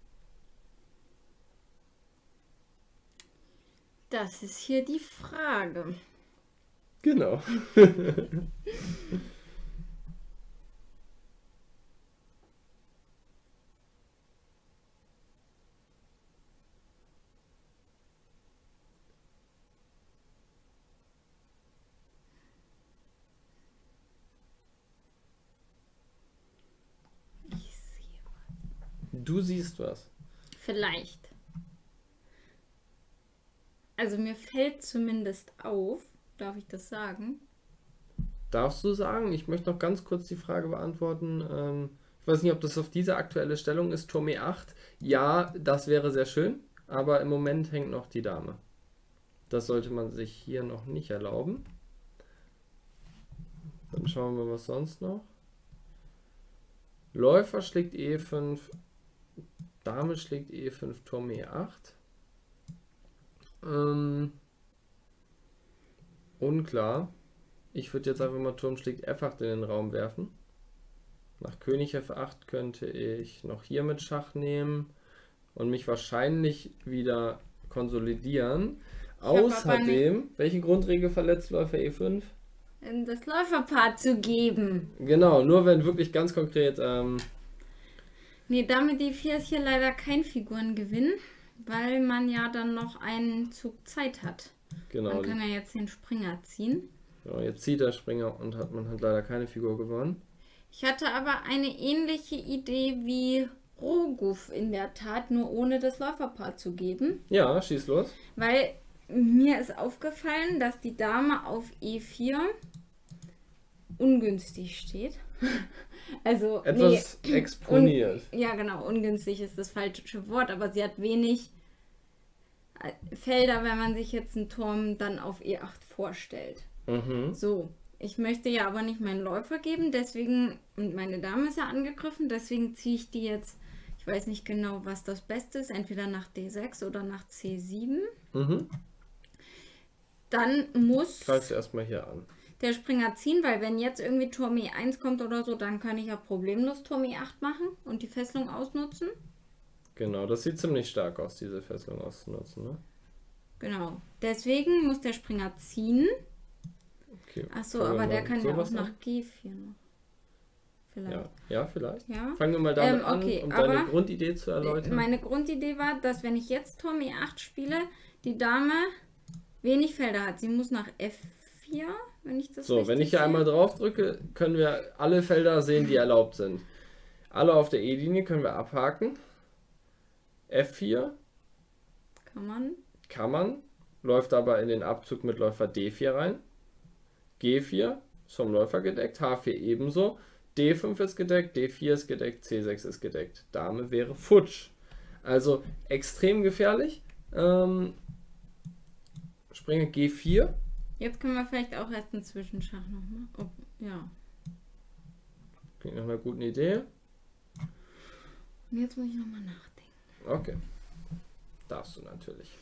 Das ist hier die Frage. Genau. Ich sehe Du siehst was. vielleicht. Also mir fällt zumindest auf, darf ich das sagen? Darfst du sagen? Ich möchte noch ganz kurz die Frage beantworten. Ich weiß nicht, ob das auf diese aktuelle Stellung ist. Turm E8. Ja, das wäre sehr schön, aber im Moment hängt noch die Dame. Das sollte man sich hier noch nicht erlauben. Dann schauen wir, was sonst noch. Läufer schlägt E5, Dame schlägt E5, Turm E8. Unklar. Ich würde jetzt einfach mal Turm schlägt F8 in den Raum werfen. Nach König F8 könnte ich noch hier mit Schach nehmen und mich wahrscheinlich wieder konsolidieren. Außerdem, welche Grundregel verletzt Läufer E5? Das Läuferpaar zu geben. Genau, nur wenn wirklich ganz konkret. Nee, Dame D4 ist hier leider kein Figurengewinn, weil man ja dann noch einen Zug Zeit hat. Genau. Man kann ja jetzt den Springer ziehen. Ja, jetzt zieht der Springer und man hat leider keine Figur gewonnen. Ich hatte aber eine ähnliche Idee wie Roguf in der Tat, nur ohne das Läuferpaar zu geben. Ja, schieß los. Weil mir ist aufgefallen, dass die Dame auf E4 ungünstig steht. Also Etwas exponiert. Ja, genau, ungünstig ist das falsche Wort, aber sie hat wenig Felder, wenn man sich jetzt einen Turm dann auf E8 vorstellt. So, ich möchte ja aber nicht meinen Läufer geben, deswegen, und meine Dame ist ja angegriffen, deswegen ziehe ich die jetzt, ich weiß nicht genau, was das Beste ist, entweder nach D6 oder nach C7. Dann muss Greifst du erstmal hier an. der Springer ziehen, weil wenn jetzt irgendwie Turm E1 kommt oder so, dann kann ich ja problemlos Turm E8 machen und die Fesselung ausnutzen. Genau, das sieht ziemlich stark aus, diese Fesselung auszunutzen, ne? Genau, deswegen muss der Springer ziehen. Okay. Achso, aber der kann ja auch nach G4 noch. Vielleicht. Ja, vielleicht. Ja. Fangen wir mal damit okay, an, um aber deine Grundidee zu erläutern. Meine Grundidee war, dass wenn ich jetzt Turm E8 spiele, die Dame wenig Felder hat. Sie muss nach F4, wenn ich das So, wenn ich hier einmal drauf drücke, können wir alle Felder sehen, die erlaubt sind. Alle auf der E-Linie können wir abhaken. F4 kann man, läuft aber in den Abzug mit Läufer D4 rein. G4 ist vom Läufer gedeckt, H4 ebenso. D5 ist gedeckt, D4 ist gedeckt, C6 ist gedeckt. Dame wäre futsch. Also extrem gefährlich. Springer G4. Jetzt können wir vielleicht auch erst einen Zwischenschach noch machen. Oh, ja. Klingt nach einer guten Idee. Und jetzt muss ich nochmal nachdenken. Okay. Darfst du natürlich.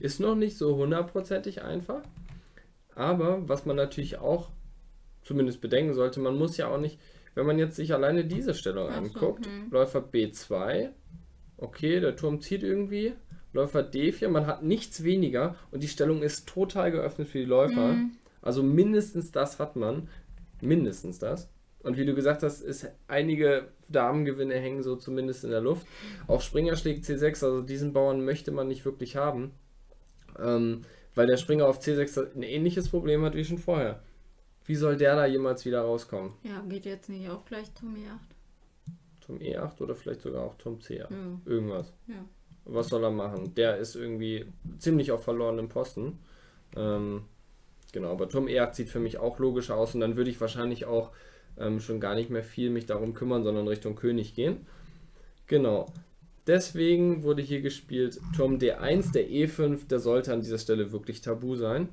Ist noch nicht so hundertprozentig einfach. Aber was man natürlich auch zumindest bedenken sollte, man muss ja auch nicht, wenn man jetzt sich alleine diese Stellung anguckt, Läufer B2, okay, der Turm zieht irgendwie, Läufer D4, man hat nichts weniger und die Stellung ist total geöffnet für die Läufer. Also mindestens das hat man, mindestens das. Und wie du gesagt hast, ist einige Damengewinne hängen so zumindest in der Luft. Auch Springer schlägt C6, also diesen Bauern möchte man nicht wirklich haben, weil der Springer auf C6 ein ähnliches Problem hat wie schon vorher. Wie soll der da jemals wieder rauskommen? Ja, geht jetzt nicht auch gleich Turm E8? Turm E8 oder vielleicht sogar auch Turm C8. Ja. Irgendwas. Ja. Was soll er machen? Der ist irgendwie ziemlich auf verlorenem Posten. Genau, aber Turm E8 sieht für mich auch logischer aus und dann würde ich wahrscheinlich auch schon gar nicht mehr viel mich darum kümmern, sondern Richtung König gehen. Genau. Deswegen wurde hier gespielt Turm D1, der E5, der sollte an dieser Stelle wirklich tabu sein.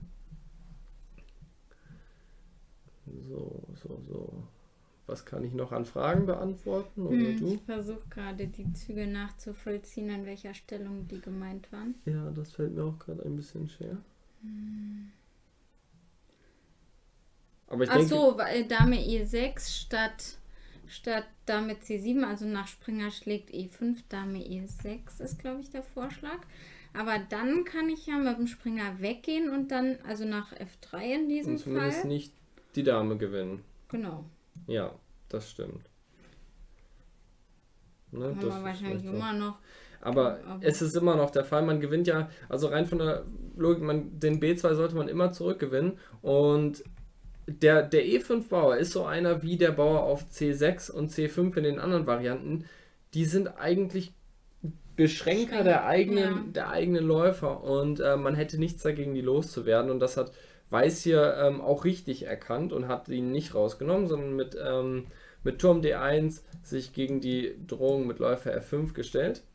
So. Was kann ich noch an Fragen beantworten? Oder du? Ich versuche gerade die Züge nachzuvollziehen, an welcher Stellung die gemeint waren. Ja, das fällt mir auch gerade ein bisschen schwer. Aber ich denke, so, weil Dame E6 statt Dame C7, also nach Springer schlägt E5, Dame E6 ist, glaube ich, der Vorschlag. Aber dann kann ich ja mit dem Springer weggehen und dann, also nach F3 in diesem und zumindest Fall. nicht die Dame gewinnen. Genau. Ja, das stimmt. Ne, Haben das wir ist wahrscheinlich vielleicht so. immer noch. Aber es ist immer noch der Fall, man gewinnt ja, also rein von der Logik, den B2 sollte man immer zurückgewinnen und der E5-Bauer ist so einer wie der Bauer auf C6 und C5 in den anderen Varianten, die sind eigentlich Beschränker der eigenen Läufer und man hätte nichts dagegen, die loszuwerden und das hat Weiß hier auch richtig erkannt und hat ihn nicht rausgenommen, sondern mit Turm D1 sich gegen die Drohung mit Läufer F5 gestellt.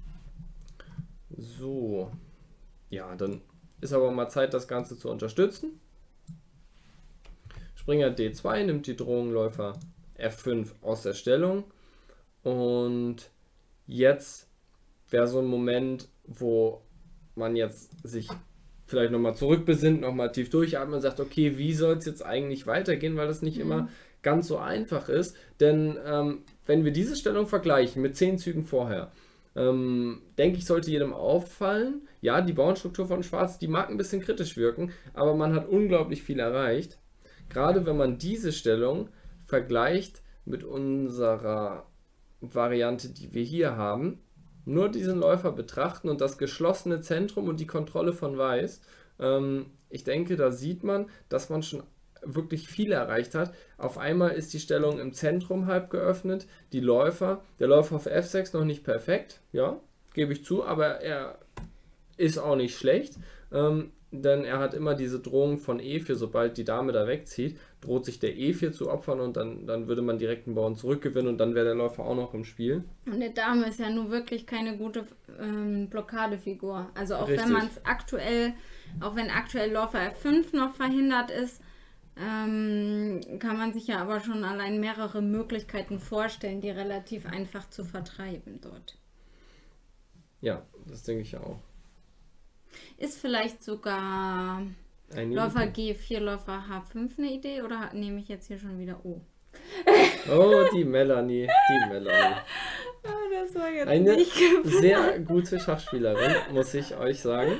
So, ja, dann ist aber mal Zeit, das Ganze zu unterstützen. Springer D2 nimmt die Drohung Läufer F5 aus der Stellung und jetzt wäre so ein Moment, wo man jetzt sich vielleicht nochmal zurückbesinnt, nochmal tief durchatmet und sagt, okay, wie soll es jetzt eigentlich weitergehen, weil das nicht immer ganz so einfach ist, denn wenn wir diese Stellung vergleichen mit 10 Zügen vorher, denke ich, sollte jedem auffallen, ja, die Bauernstruktur von Schwarz, die mag ein bisschen kritisch wirken, aber man hat unglaublich viel erreicht, gerade wenn man diese Stellung vergleicht mit unserer Variante, die wir hier haben, nur diesen Läufer betrachten und das geschlossene Zentrum und die Kontrolle von Weiß. Ich denke, da sieht man, dass man schon wirklich viel erreicht hat. Auf einmal ist die Stellung im Zentrum halb geöffnet. Der Läufer auf F6 noch nicht perfekt, ja, gebe ich zu, aber er ist auch nicht schlecht, denn er hat immer diese Drohung von E4, sobald die Dame da wegzieht, droht sich der E4 zu opfern und dann würde man direkt einen Bauern zurückgewinnen und dann wäre der Läufer auch noch im Spiel. Und der Dame ist ja nun wirklich keine gute Blockadefigur. Also auch Richtig. wenn man es aktuell, auch wenn aktuell Läufer F5 noch verhindert ist, kann man sich ja aber schon allein mehrere Möglichkeiten vorstellen, die relativ einfach zu vertreiben dort. Ja, das denke ich auch. Ist vielleicht sogar Läufer G4, Läufer H5 eine Idee oder nehme ich jetzt hier schon wieder O? Oh, die Melanie. Oh, das war jetzt eine nicht geplant. sehr gute Schachspielerin, muss ich euch sagen.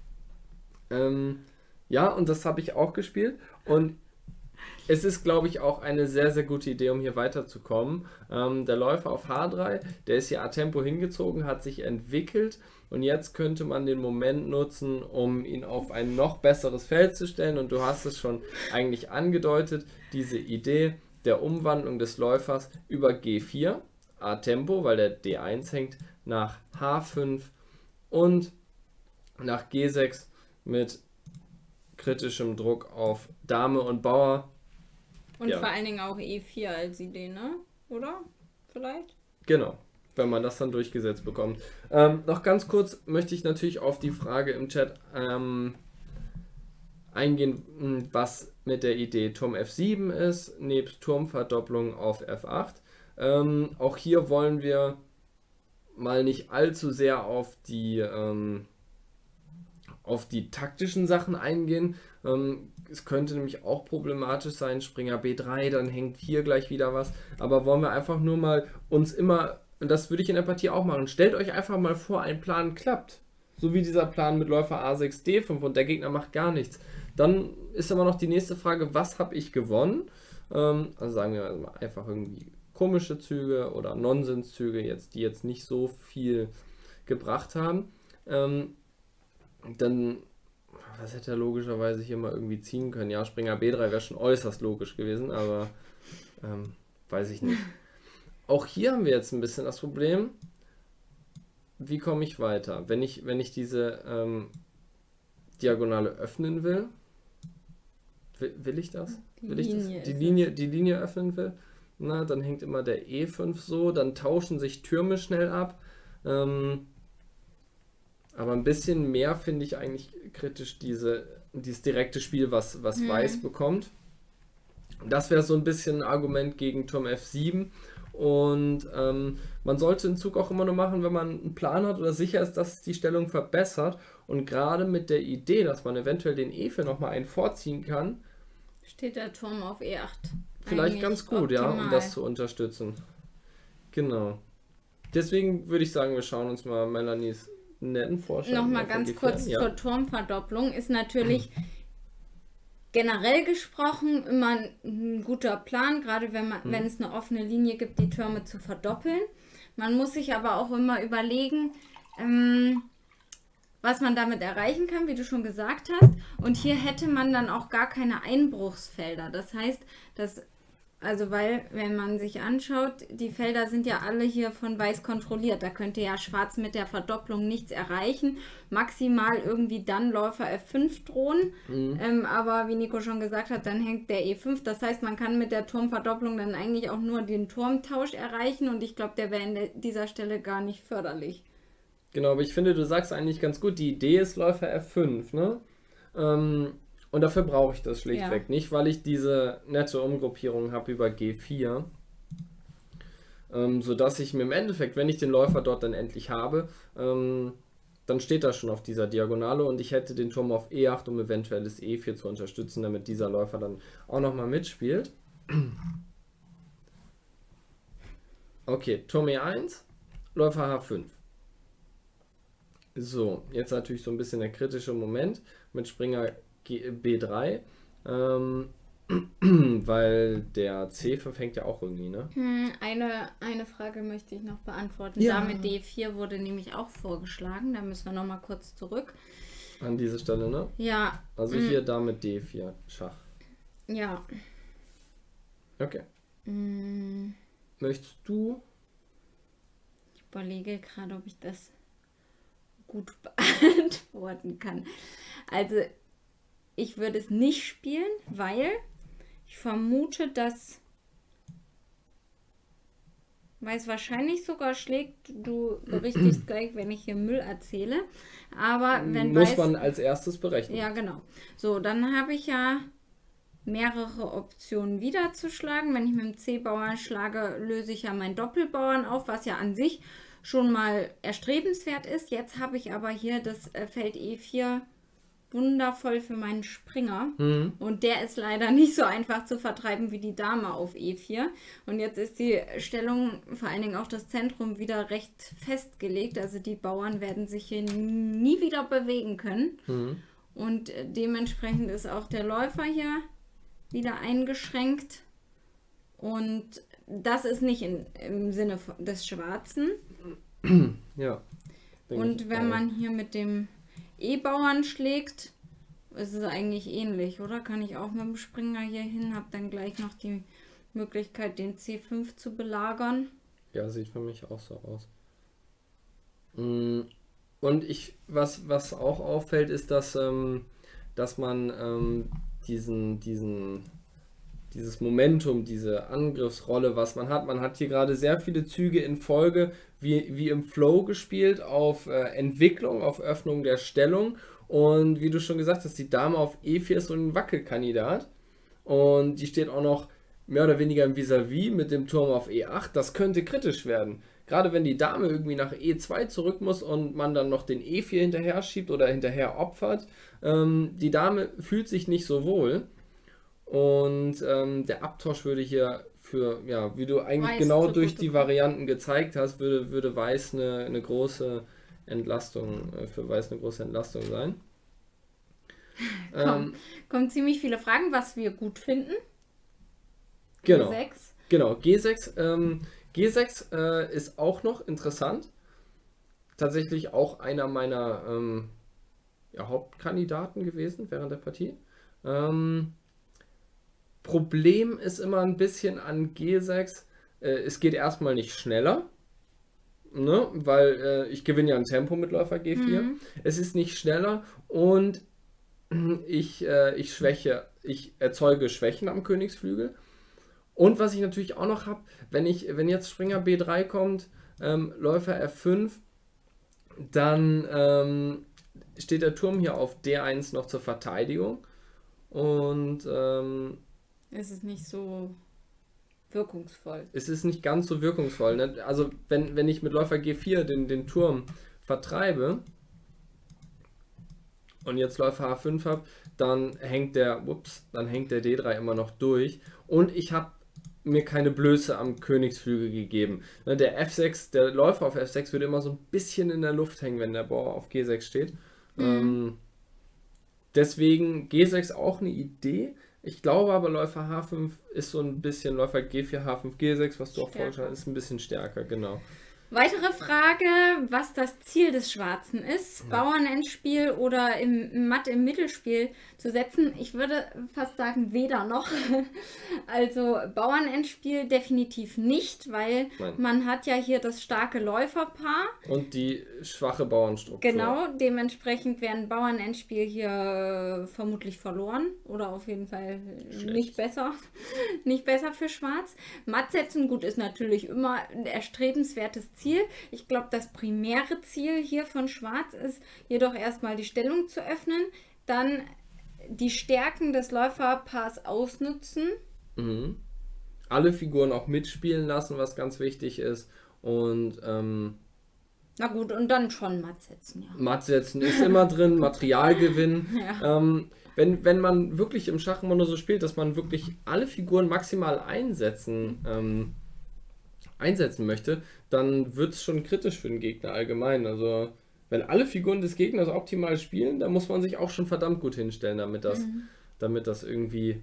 Ja, und das habe ich auch gespielt und es ist, glaube ich, auch eine sehr, sehr gute Idee, um hier weiterzukommen. Der Läufer auf H3, der ist hier A-Tempo hingezogen, hat sich entwickelt und jetzt könnte man den Moment nutzen, um ihn auf ein noch besseres Feld zu stellen und du hast es schon eigentlich angedeutet, diese Idee der Umwandlung des Läufers über G4, A-Tempo, weil der D1 hängt, nach H5 und nach G6 mit kritischem Druck auf Dame und Bauer. Und vor allen Dingen auch E4 als Idee, ne? Oder? Vielleicht? Genau, wenn man das dann durchgesetzt bekommt. Noch ganz kurz möchte ich natürlich auf die Frage im Chat eingehen, was mit der Idee Turm F7 ist, nebst Turmverdopplung auf F8. Auch hier wollen wir mal nicht allzu sehr auf die auf die taktischen Sachen eingehen. Es könnte nämlich auch problematisch sein, Springer B3, dann hängt hier gleich wieder was. Aber wollen wir einfach nur mal uns immer, und das würde ich in der Partie auch machen, stellt euch einfach mal vor, ein Plan klappt. So wie dieser Plan mit Läufer A6, D5 und der Gegner macht gar nichts. Dann ist immer noch die nächste Frage, was habe ich gewonnen? Also sagen wir mal einfach irgendwie komische Züge oder Nonsenszüge, die jetzt nicht so viel gebracht haben. Dann, was hätte er logischerweise hier mal irgendwie ziehen können? Ja, Springer B3 wäre schon äußerst logisch gewesen, aber weiß ich nicht. Auch hier haben wir jetzt ein bisschen das Problem, wie komme ich weiter? Wenn ich diese Diagonale öffnen will, will ich das? Will ich das? Die Linie öffnen will? Na, dann hängt immer der E5 so, dann tauschen sich Türme schnell ab. Aber ein bisschen mehr finde ich eigentlich kritisch dieses direkte Spiel, was Weiß bekommt. Das wäre so ein bisschen ein Argument gegen Turm F7. Und man sollte den Zug auch immer nur machen, wenn man einen Plan hat oder sicher ist, dass die Stellung verbessert. Und gerade mit der Idee, dass man eventuell den E4 nochmal einen vorziehen kann, steht der Turm auf E8. Vielleicht ganz gut, optimal. Ja, um das zu unterstützen. Genau. Deswegen würde ich sagen, wir schauen uns mal Melanies netten Vorschlag an. Nochmal ganz kurz zur Turmverdopplung. Ist natürlich generell gesprochen immer ein guter Plan, gerade wenn es eine offene Linie gibt, die Türme zu verdoppeln. Man muss sich aber auch immer überlegen, was man damit erreichen kann, wie du schon gesagt hast. Und hier hätte man dann auch gar keine Einbruchsfelder. Das heißt, weil, wenn man sich anschaut, die Felder sind ja alle hier von Weiß kontrolliert. Da könnte ja Schwarz mit der Verdopplung nichts erreichen. Maximal irgendwie dann Läufer F5 drohen. Aber wie Nico schon gesagt hat, dann hängt der E5. Das heißt, man kann mit der Turmverdopplung dann eigentlich auch nur den Turmtausch erreichen. Und ich glaube, der wäre an dieser Stelle gar nicht förderlich. Genau, aber ich finde, du sagst eigentlich ganz gut, die Idee ist Läufer F5, ne? Und dafür brauche ich das schlichtweg nicht, weil ich diese nette Umgruppierung habe über G4. Sodass ich mir im Endeffekt, wenn ich den Läufer dort dann endlich habe, dann steht das schon auf dieser Diagonale und ich hätte den Turm auf E8, um eventuelles E4 zu unterstützen, damit dieser Läufer dann auch nochmal mitspielt. Okay, Turm E1, Läufer H5. So, jetzt natürlich so ein bisschen der kritische Moment mit Springer B3, weil der C5 hängt ja auch irgendwie, ne? Eine Frage möchte ich noch beantworten. Ja. Dame D4 wurde nämlich auch vorgeschlagen, da müssen wir nochmal kurz zurück. An diese Stelle, ne? Ja. Also hier Dame D4, Schach. Ja. Okay. Möchtest du? Ich überlege gerade, ob ich das gut beantworten kann. Also ich würde es nicht spielen, weil ich vermute, dass Weiß wahrscheinlich sogar schlägt. Du berichtigst gleich, wenn ich hier Müll erzähle. Aber wenn muss man als erstes berechnen. Ja, genau. So, dann habe ich ja mehrere Optionen wieder zu schlagen. Wenn ich mit dem C-Bauern schlage, löse ich ja meinen Doppelbauern auf, was ja an sich schon mal erstrebenswert ist. Jetzt habe ich aber hier das Feld E4 wundervoll für meinen Springer. Und der ist leider nicht so einfach zu vertreiben wie die Dame auf E4. Und jetzt ist die Stellung, vor allen Dingen auch das Zentrum, wieder recht festgelegt. Also die Bauern werden sich hier nie wieder bewegen können. Und dementsprechend ist auch der Läufer hier wieder eingeschränkt. Und das ist nicht im Sinne des Schwarzen. Ja. Und wenn man hier mit dem E-Bauern schlägt, ist es eigentlich ähnlich, oder? Kann ich auch mit dem Springer hier hin, habe dann gleich noch die Möglichkeit, den C5 zu belagern. Ja, sieht für mich auch so aus. Und was auch auffällt, ist, dass man dieses Momentum, diese Angriffsrolle, was man hat hier gerade sehr viele Züge in Folge, wie im Flow gespielt, auf Entwicklung, auf Öffnung der Stellung. Und wie du schon gesagt hast, die Dame auf E4 ist so ein Wackelkandidat. Und die steht auch noch mehr oder weniger im Vis-à-vis mit dem Turm auf E8. Das könnte kritisch werden. gerade wenn die Dame irgendwie nach E2 zurück muss und man dann noch den E4 hinterher schiebt oder hinterher opfert, die Dame fühlt sich nicht so wohl. Und der Abtausch würde hier für, ja, wie du eigentlich Weiß genau zu durch gut die bekommen. Varianten gezeigt hast, würde Weiß eine große Entlastung, für Weiß eine große Entlastung sein. Kommen ziemlich viele Fragen, was wir gut finden. Genau. G6. Genau, G6. G6 ist auch noch interessant. Tatsächlich auch einer meiner ja, Hauptkandidaten gewesen während der Partie. Problem ist immer ein bisschen an G6, es geht erstmal nicht schneller, ne? Weil ich gewinne ja ein Tempo mit Läufer G4. Es ist nicht schneller und ich erzeuge Schwächen am Königsflügel. Und was ich natürlich auch noch habe, wenn jetzt Springer B3 kommt, Läufer F5, dann steht der Turm hier auf D1 noch zur Verteidigung. Und Es ist nicht so wirkungsvoll. es ist nicht ganz so wirkungsvoll. Ne? Also wenn ich mit Läufer G4 den Turm vertreibe und jetzt Läufer H5 habe, dann hängt der D3 immer noch durch und ich habe mir keine Blöße am Königsflügel gegeben. Ne, der Läufer auf F6 würde immer so ein bisschen in der Luft hängen, wenn der Bauer auf G6 steht. Deswegen G6 auch eine Idee. Ich glaube aber Läufer H5 ist so ein bisschen Läufer G4, H5, G6, was du auch vorgeschlagen hast, ist ein bisschen stärker, genau. Weitere Frage, was das Ziel des Schwarzen ist, Bauernendspiel oder Matt im Mittelspiel zu setzen. Ich würde fast sagen, weder noch. Also Bauernendspiel definitiv nicht, weil Nein. man hat ja hier das starke Läuferpaar. Und die schwache Bauernstruktur. Genau, dementsprechend wäre ein Bauernendspiel hier vermutlich verloren oder auf jeden Fall nicht besser. Nicht besser für Schwarz. Matt setzen, gut, ist natürlich immer ein erstrebenswertes Ziel. Ich glaube, das primäre Ziel hier von Schwarz ist jedoch erstmal die Stellung zu öffnen, dann die Stärken des Läuferpaars ausnutzen. Alle Figuren auch mitspielen lassen, was ganz wichtig ist. Und Na gut, und dann schon Matt setzen, ja. Matt setzen ist immer drin, Materialgewinn. Ja. Wenn man wirklich im Schach immer nur so spielt, dass man wirklich alle Figuren maximal einsetzen möchte, dann wird es schon kritisch für den Gegner allgemein. Also wenn alle Figuren des Gegners optimal spielen, dann muss man sich auch schon verdammt gut hinstellen, damit das irgendwie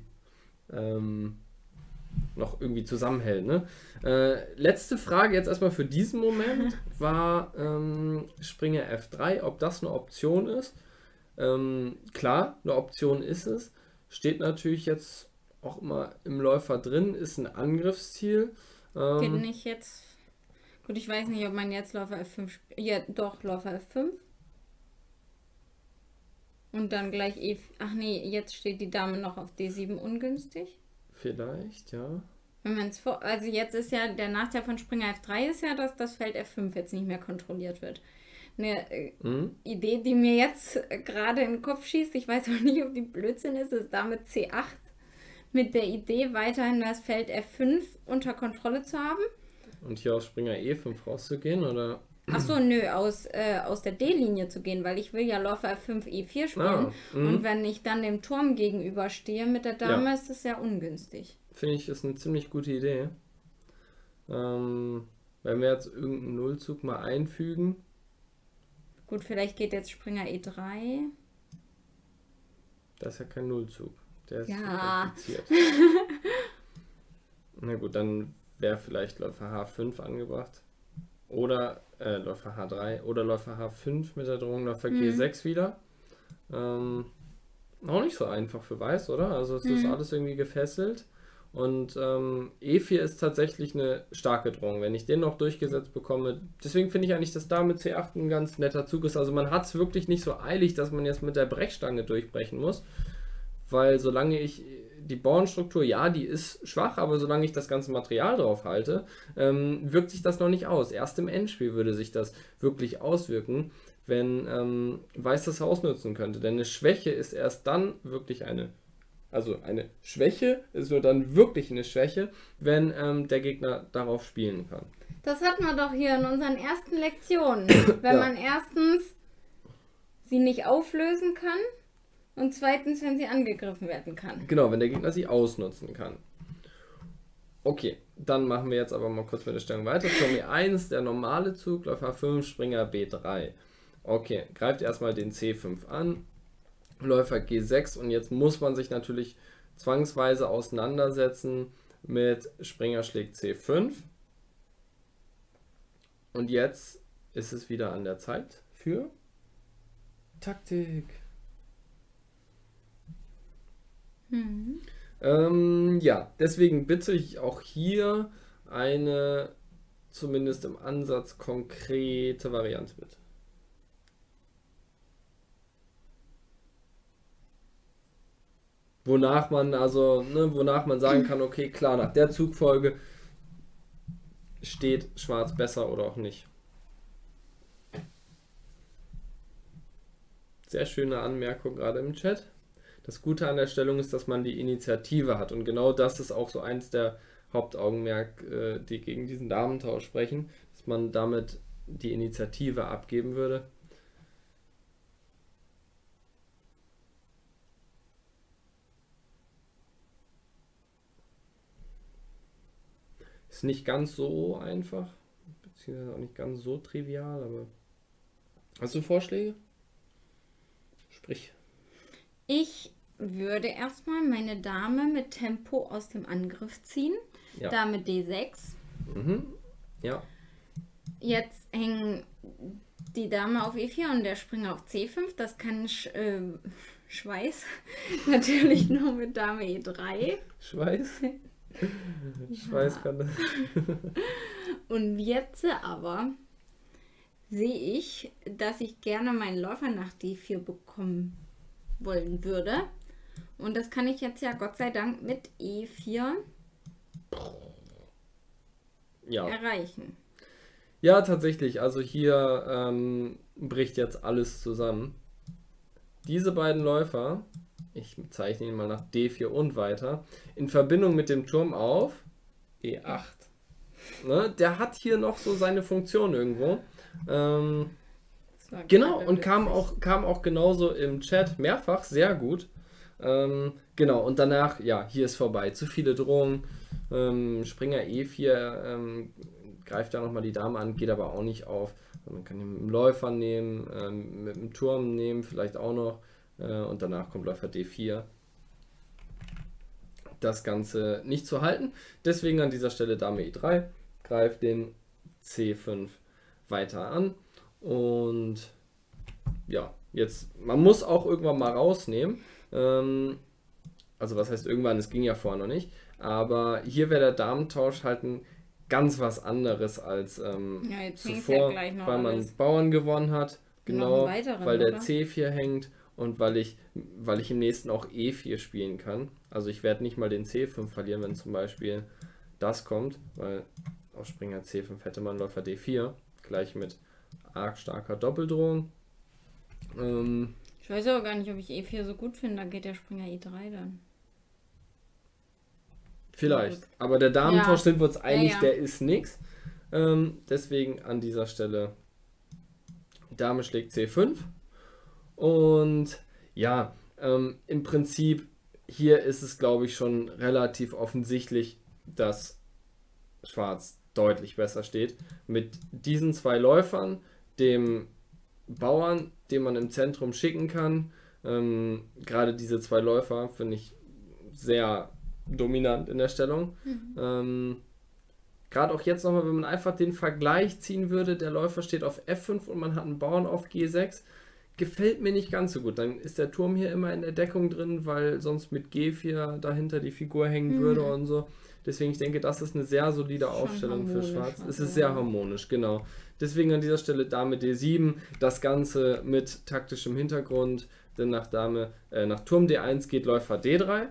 noch irgendwie zusammenhält. Ne? Letzte Frage jetzt erstmal für diesen Moment war Springer F3, ob das eine Option ist. Klar, eine Option ist es. Steht natürlich jetzt auch immer im Läufer drin, ist ein Angriffsziel. Geht nicht jetzt. Gut, ich weiß nicht, ob man jetzt Läufer F5 ja, doch, Läufer F5. Und dann gleich E. Ach nee, jetzt steht die Dame noch auf D7 ungünstig. Vielleicht, ja. Wenn man es also jetzt ist ja der Nachteil von Springer F3 ist ja, dass das Feld F5 jetzt nicht mehr kontrolliert wird. Eine Idee, die mir jetzt gerade in den Kopf schießt, ich weiß auch nicht, ob die Blödsinn ist damit C8 mit der Idee, weiterhin das Feld F5 unter Kontrolle zu haben. Und hier aus Springer E5 rauszugehen, oder? Achso, nö, aus der D-Linie zu gehen, weil ich will ja Läufer F5, E4 spielen. Und wenn ich dann dem Turm gegenüberstehe mit der Dame, ist das ja ungünstig. Finde ich, ist eine ziemlich gute Idee. Wenn wir jetzt irgendeinen Nullzug mal einfügen. Gut, vielleicht geht jetzt Springer E3. Das ist ja kein Nullzug. Der ist Ja. kompliziert. Na gut, dann wäre vielleicht Läufer H5 angebracht. Oder Läufer H3 oder Läufer H5 mit der Drohung Läufer G6 wieder. Auch nicht so einfach für Weiß, oder? Also es ist alles irgendwie gefesselt. Und E4 ist tatsächlich eine starke Drohung. Wenn ich den noch durchgesetzt bekomme, deswegen finde ich eigentlich, dass Dame C8 ein ganz netter Zug ist. Also man hat es wirklich nicht so eilig, dass man jetzt mit der Brechstange durchbrechen muss. Weil solange ich die Bauernstruktur, ja, die ist schwach, aber solange ich das ganze Material drauf halte, wirkt sich das noch nicht aus. Erst im Endspiel würde sich das wirklich auswirken, wenn Weiß das ausnutzen könnte. Denn eine Schwäche ist erst dann wirklich eine Schwäche ist nur dann wirklich eine Schwäche, wenn der Gegner darauf spielen kann. Das hatten wir doch hier in unseren ersten Lektionen. Wenn Ja. man erstens sie nicht auflösen kann und zweitens, wenn sie angegriffen werden kann. Genau, wenn der Gegner sie ausnutzen kann. Okay, dann machen wir jetzt aber mal kurz mit der Stellung weiter. Turm E1, der normale Zug, Läufer A5, Springer B3. Okay, greift erstmal den C5 an, Läufer G6 und jetzt muss man sich natürlich zwangsweise auseinandersetzen mit Springer schlägt C5. Und jetzt ist es wieder an der Zeit für Taktik. Ja, deswegen bitte ich auch hier eine zumindest im Ansatz konkrete Variante mit. Wonach man wonach man sagen kann, okay, klar, nach der Zugfolge steht Schwarz besser oder auch nicht. Sehr schöne Anmerkung gerade im Chat. Das Gute an der Stellung ist, dass man die Initiative hat und genau das ist auch so eins der Hauptaugenmerk, die gegen diesen Damentausch sprechen, dass man damit die Initiative abgeben würde. Ist nicht ganz so einfach, beziehungsweise auch nicht ganz so trivial, aber hast du Vorschläge? Sprich. Ich würde erstmal meine Dame mit Tempo aus dem Angriff ziehen. Ja. Dame D6. Mhm. Ja. Jetzt hängen die Dame auf E4 und der Springer auf C5. Das kann Schweiß. Natürlich nur mit Dame E3. Schweiß? Schweiß kann das. Und jetzt aber sehe ich, dass ich gerne meinen Läufer nach D4 bekommen wollen würde. Und das kann ich jetzt ja Gott sei Dank mit E4 Ja. erreichen. Ja, tatsächlich. Also hier bricht jetzt alles zusammen. Diese beiden Läufer, ich zeichne ihn mal nach D4 und weiter, in Verbindung mit dem Turm auf E8. Ne, der hat hier noch so seine Funktion irgendwo. Das war Genau, gerade und witzig. kam auch genauso im Chat mehrfach, sehr gut. Genau, und danach, ja, hier ist vorbei. Zu viele Drohungen. Springer E4 greift da nochmal die Dame an, geht aber auch nicht auf. Man kann ihn mit dem Läufer nehmen, mit dem Turm nehmen, vielleicht auch noch. Und danach kommt Läufer D4. Das Ganze nicht zu halten. Deswegen an dieser Stelle Dame E3, greift den C5 weiter an. Und ja, jetzt, man muss auch irgendwann mal rausnehmen. Also was heißt irgendwann, es ging ja vorher noch nicht. Aber hier wäre der Damentausch halt ein ganz was anderes als Jetzt hängt's zuvor, ja gleich noch weil man alles. Bauern gewonnen hat. Genau, einen weiteren, weil der oder? C4 hängt und weil ich im nächsten auch E4 spielen kann. Also ich werde nicht mal den C5 verlieren, wenn zum Beispiel das kommt, weil auf Springer C5 hätte man Läufer D4, gleich mit arg starker Doppeldrohung. Ich weiß aber gar nicht, ob ich E4 so gut finde. Da geht der Springer E3 dann. Vielleicht. Aber der Damentausch Ja. sind wir uns einig, Ja. der ist nix. Deswegen an dieser Stelle Dame schlägt C5. Und ja, im Prinzip hier ist es, glaube ich, schon relativ offensichtlich, dass Schwarz deutlich besser steht. Mit diesen zwei Läufern, dem Bauern, den man im Zentrum schicken kann. Gerade diese zwei Läufer finde ich sehr dominant in der Stellung. Gerade auch jetzt nochmal, wenn man einfach den Vergleich ziehen würde, der Läufer steht auf F5 und man hat einen Bauern auf G6, gefällt mir nicht ganz so gut. Dann ist der Turm hier immer in der Deckung drin, weil sonst mit G4 dahinter die Figur hängen würde und so. Deswegen, ich denke, das ist eine sehr solide Schon Aufstellung für harmonisch, Schwarz. Es also. ist sehr harmonisch, genau. Deswegen an dieser Stelle Dame D7, das Ganze mit taktischem Hintergrund, denn nach Turm D1 geht Läufer D3,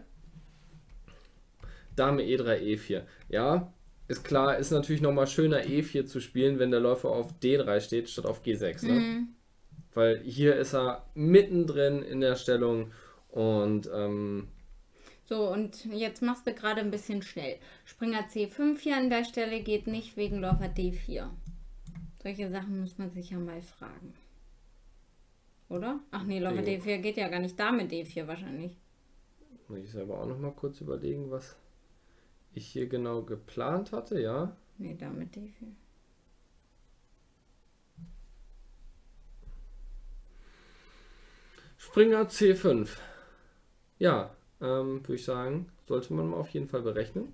Dame E3, E4. Ja, ist klar, ist natürlich nochmal schöner E4 zu spielen, wenn der Läufer auf D3 steht, statt auf G6, ne? Weil hier ist er mittendrin in der Stellung und So, und jetzt machst du gerade ein bisschen schnell. Springer C5 hier an der Stelle geht nicht wegen Läufer D4. Solche Sachen muss man sich ja mal fragen. Oder? Ach nee, Läufer D4 geht ja gar nicht. Dame D4 wahrscheinlich. Muss ich selber auch noch mal kurz überlegen, was ich hier genau geplant hatte, ja? Nee, Dame D4. Springer C5. Ja, würde ich sagen, sollte man mal auf jeden Fall berechnen.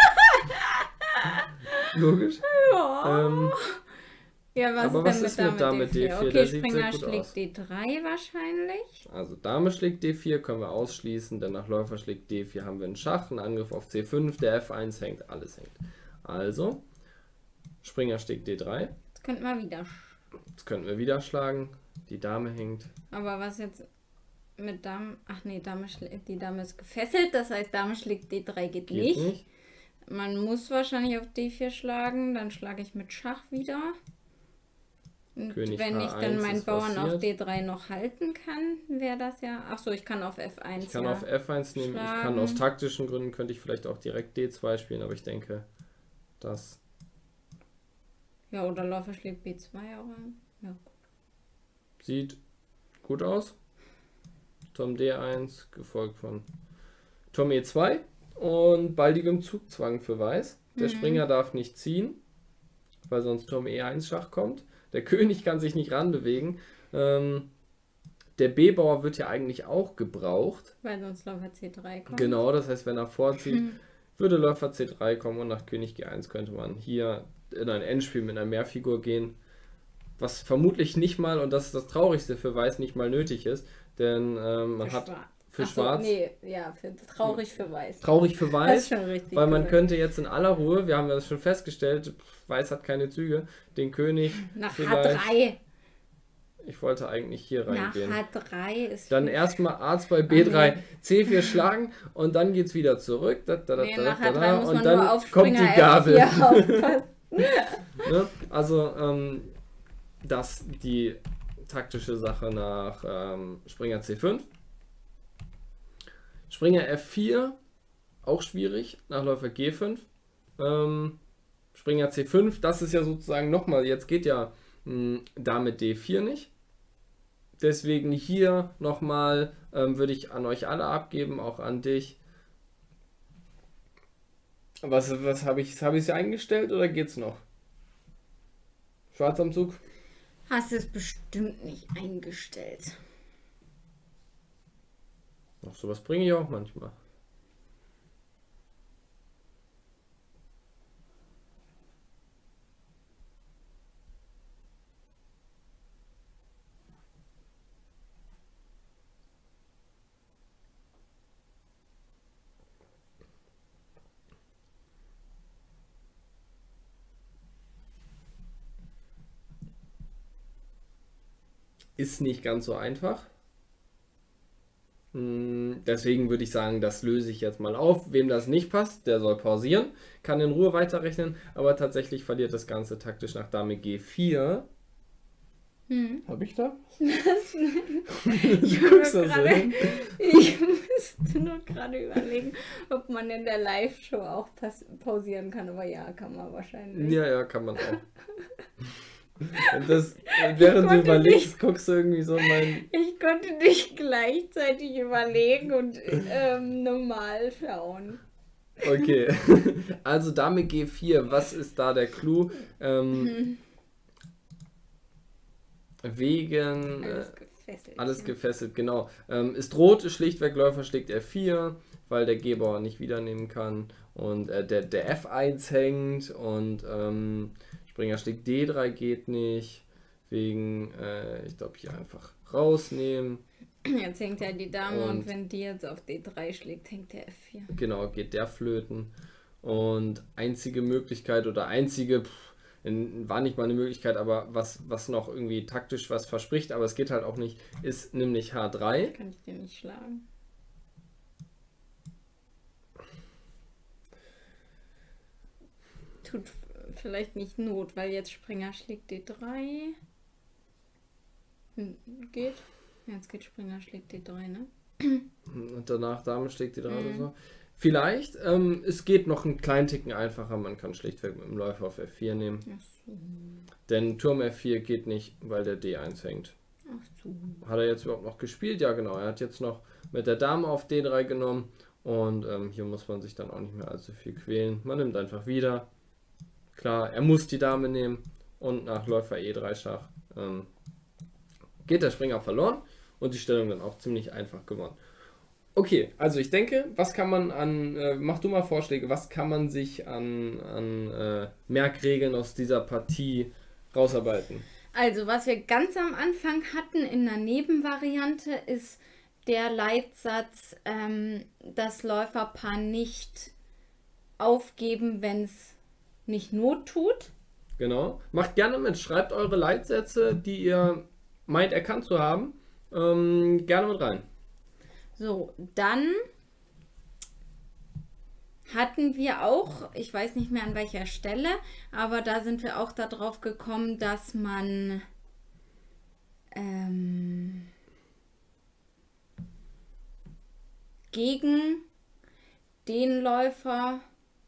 Logisch. Ja. Ja, aber was ist mit Dame D4? Okay, Der sieht Springer sehr gut schlägt aus. D3 wahrscheinlich. Also Dame schlägt D4, können wir ausschließen, denn nach Läufer schlägt D4 haben wir einen Schach, einen Angriff auf C5, der F1 hängt, alles hängt. Also, Springer schlägt D3. Jetzt könnten wir wieder. Jetzt könnten wir wieder schlagen. Die Dame hängt. Aber was jetzt mit Dame? Ach nee, die Dame ist gefesselt, das heißt Dame schlägt D3 geht nicht. Man muss wahrscheinlich auf D4 schlagen, dann schlage ich mit Schach wieder. Und König wenn ich H1 dann meinen ist Bauern auf passiert. D3 noch halten kann, wäre das ja. Ach so, ich kann auf F1. Ich kann auf F1 nehmen, ich kann aus taktischen Gründen, könnte ich vielleicht auch direkt D2 spielen, aber ich denke, das... Ja, oder Läufer schlägt B2 auch an. Ja. Sieht gut aus. Turm D1, gefolgt von Turm E2 und baldigem Zugzwang für Weiß. Der Springer darf nicht ziehen, weil sonst Turm E1 Schach kommt. Der König kann sich nicht ranbewegen. Der B-Bauer wird ja eigentlich auch gebraucht. Weil sonst Läufer C3 kommt. Genau, das heißt, wenn er vorzieht, würde Läufer C3 kommen und nach König G1 könnte man hier in ein Endspiel mit einer Mehrfigur gehen. Was vermutlich nicht mal, und das ist das Traurigste für Weiß, nicht mal nötig ist. Denn man hat für Schwarz... Nee, ja, traurig für Weiß. Traurig für Weiß, Das ist schon richtig weil man gesagt. könnte jetzt in aller Ruhe, wir haben das schon festgestellt, Weiß hat keine Züge, den König Nach vielleicht... H3. Ich wollte eigentlich hier reingehen. Nach H3 ist... Dann erstmal A2, B3, C4 schlagen und dann geht's wieder zurück. Nee, nach H3 muss und man dann nur auf kommt Springer die Gabel. F4 aufpassen. Ne? Also das die taktische Sache nach Springer C5. Springer F4, auch schwierig, nach Läufer G5. Springer C5, das ist ja sozusagen nochmal, jetzt geht ja Dame D4 nicht. Deswegen hier nochmal würde ich an euch alle abgeben, auch an dich. Was habe ich? Habe ich es eingestellt oder geht's noch? Schwarz am Zug? Hast es bestimmt nicht eingestellt. Ach, sowas bringe ich auch manchmal. Ist nicht ganz so einfach. Deswegen würde ich sagen, das löse ich jetzt mal auf. Wem das nicht passt, der soll pausieren, kann in Ruhe weiterrechnen, aber tatsächlich verliert das Ganze taktisch nach Dame G4. Hab ich da? Ich müsste nur gerade überlegen, ob man in der Live-Show auch pausieren kann, aber ja, kann man wahrscheinlich. Ja, kann man auch. Und das, während du überlegst, guckst du irgendwie so Ich konnte nicht gleichzeitig überlegen und normal schauen. Okay, also Dame G4, was ist da der Clou? Wegen alles gefesselt, genau. Ist rot, schlichtweg Läufer schlägt F4, weil der G-Bauer nicht wiedernehmen kann und der F1 hängt und Springer schlägt D3 geht nicht, wegen, ich glaube hier einfach rausnehmen. Jetzt hängt ja die Dame und wenn die jetzt auf D3 schlägt, hängt der F4. Genau, geht der flöten und einzige Möglichkeit oder einzige, war nicht mal eine Möglichkeit, aber was noch irgendwie taktisch was verspricht, aber es geht halt auch nicht, ist nämlich H3. Kann ich dir nicht schlagen. Tut vielleicht nicht Not, weil jetzt Springer schlägt D3. Geht? Jetzt geht Springer schlägt D3, ne? Und danach Dame schlägt die 3 oder so. Vielleicht, es geht noch einen kleinen Ticken einfacher, man kann schlichtweg mit dem Läufer auf F4 nehmen. Ach so. Denn Turm F4 geht nicht, weil der D1 hängt. Ach so. Hat er jetzt überhaupt noch gespielt? Ja, genau. Er hat jetzt noch mit der Dame auf D3 genommen. Und hier muss man sich dann auch nicht mehr allzu viel quälen. Man nimmt einfach wieder. Klar, er muss die Dame nehmen. Und nach Läufer E3 Schach geht der Springer verloren. Und die Stellung dann auch ziemlich einfach gewonnen. Okay, also ich denke, was kann man mach du mal Vorschläge, was kann man sich an Merkregeln aus dieser Partie rausarbeiten? Also, was wir ganz am Anfang hatten in der Nebenvariante ist der Leitsatz, das Läuferpaar nicht aufgeben, wenn es nicht Not tut. Genau. Macht gerne mit, schreibt eure Leitsätze, die ihr meint erkannt zu haben, gerne mit rein. So, dann hatten wir auch, ich weiß nicht mehr an welcher Stelle, aber da sind wir auch darauf gekommen, dass man gegen den Läufer...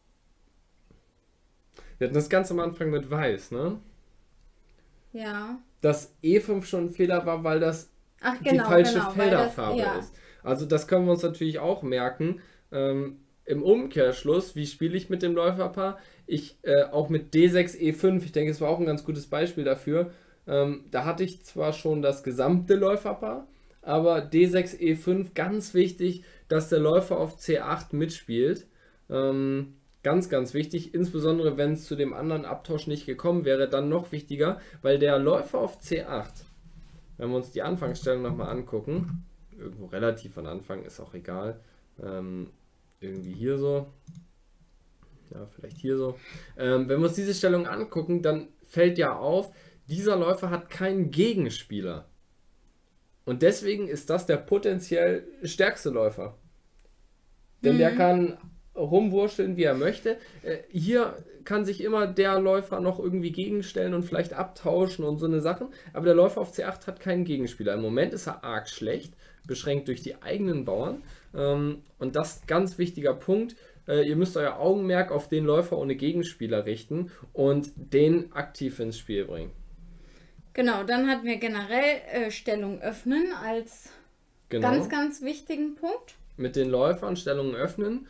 Wir hatten das ganz am Anfang mit Weiß, ne? Ja. Dass E5 schon ein Fehler war, weil das Ach, die falsche weil Felderfarbe das, ja. ist. Also das können wir uns natürlich auch merken. Im Umkehrschluss, wie spiele ich mit dem Läuferpaar? Ich auch mit D6, E5, ich denke, es war auch ein ganz gutes Beispiel dafür. Da hatte ich zwar schon das gesamte Läuferpaar, aber D6, E5, ganz wichtig, dass der Läufer auf C8 mitspielt. Ganz, ganz wichtig, insbesondere wenn es zu dem anderen Abtausch nicht gekommen wäre, dann noch wichtiger, weil der Läufer auf C8, wenn wir uns die Anfangsstellung nochmal angucken, irgendwo relativ am Anfang, ist auch egal, irgendwie hier so, ja, vielleicht hier so. Wenn wir uns diese Stellung angucken, dann fällt ja auf, dieser Läufer hat keinen Gegenspieler. Und deswegen ist das der potenziell stärkste Läufer. Denn der kann rumwurschteln, wie er möchte. Hier kann sich immer der Läufer noch irgendwie gegenstellen und vielleicht abtauschen und so eine Sachen. Aber der Läufer auf C8 hat keinen Gegenspieler. Im Moment ist er arg schlecht, beschränkt durch die eigenen Bauern. Und das ist ein ganz wichtiger Punkt. Ihr müsst euer Augenmerk auf den Läufer ohne Gegenspieler richten und den aktiv ins Spiel bringen. Genau, dann hatten wir generell Stellung öffnen als ganz, ganz wichtigen Punkt. Mit den Läufern Stellungen öffnen.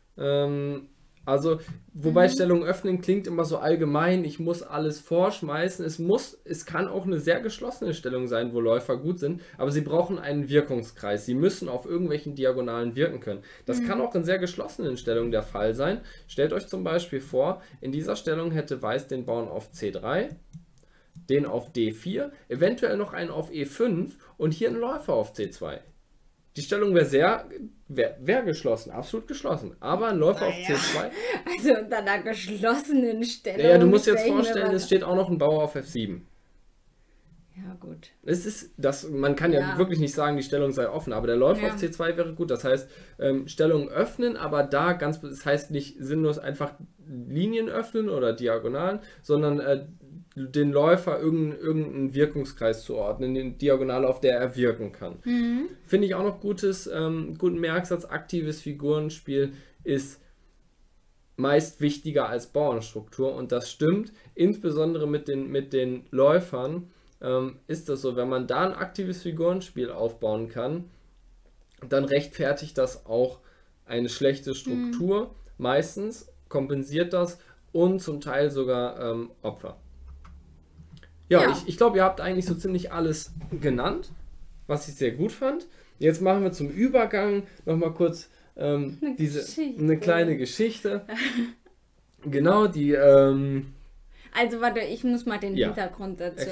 Wobei Stellung öffnen klingt immer so allgemein, ich muss alles vorschmeißen. Es kann auch eine sehr geschlossene Stellung sein, wo Läufer gut sind, aber sie brauchen einen Wirkungskreis. Sie müssen auf irgendwelchen Diagonalen wirken können. Das kann auch in sehr geschlossenen Stellungen der Fall sein. Stellt euch zum Beispiel vor, in dieser Stellung hätte Weiß den Bauern auf C3, den auf D4, eventuell noch einen auf E5 und hier einen Läufer auf C2. Die Stellung wäre geschlossen, absolut geschlossen. Aber ein Läufer auf C2. Also unter einer geschlossenen Stellung. Ja, du musst jetzt vorstellen, es steht auch noch ein Bauer auf F7. Ja, gut. Man kann ja wirklich nicht sagen, die Stellung sei offen, aber der Läufer auf C2 wäre gut. Das heißt, Stellung öffnen, aber da das heißt nicht sinnlos einfach Linien öffnen oder Diagonalen, sondern den Läufer irgendeinen Wirkungskreis zuordnen, den Diagonale, auf der er wirken kann. Finde ich auch noch guten Merksatz. Aktives Figurenspiel ist meist wichtiger als Bauernstruktur und das stimmt. Insbesondere mit den Läufern ist das so. Wenn man da ein aktives Figurenspiel aufbauen kann, dann rechtfertigt das auch eine schlechte Struktur. Meistens kompensiert das und zum Teil sogar Opfer. Ja. Ich glaube, ihr habt eigentlich so ziemlich alles genannt, was ich sehr gut fand. Jetzt machen wir zum Übergang nochmal kurz eine kleine Geschichte. Genau, die... Also warte, ich muss mal den Hintergrund dazu...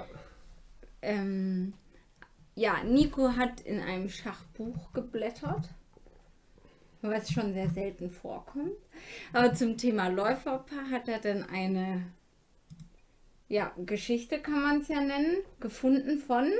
Nico hat in einem Schachbuch geblättert, was schon sehr selten vorkommt. Aber zum Thema Läuferpaar hat er dann eine... Geschichte kann man es ja nennen, gefunden von...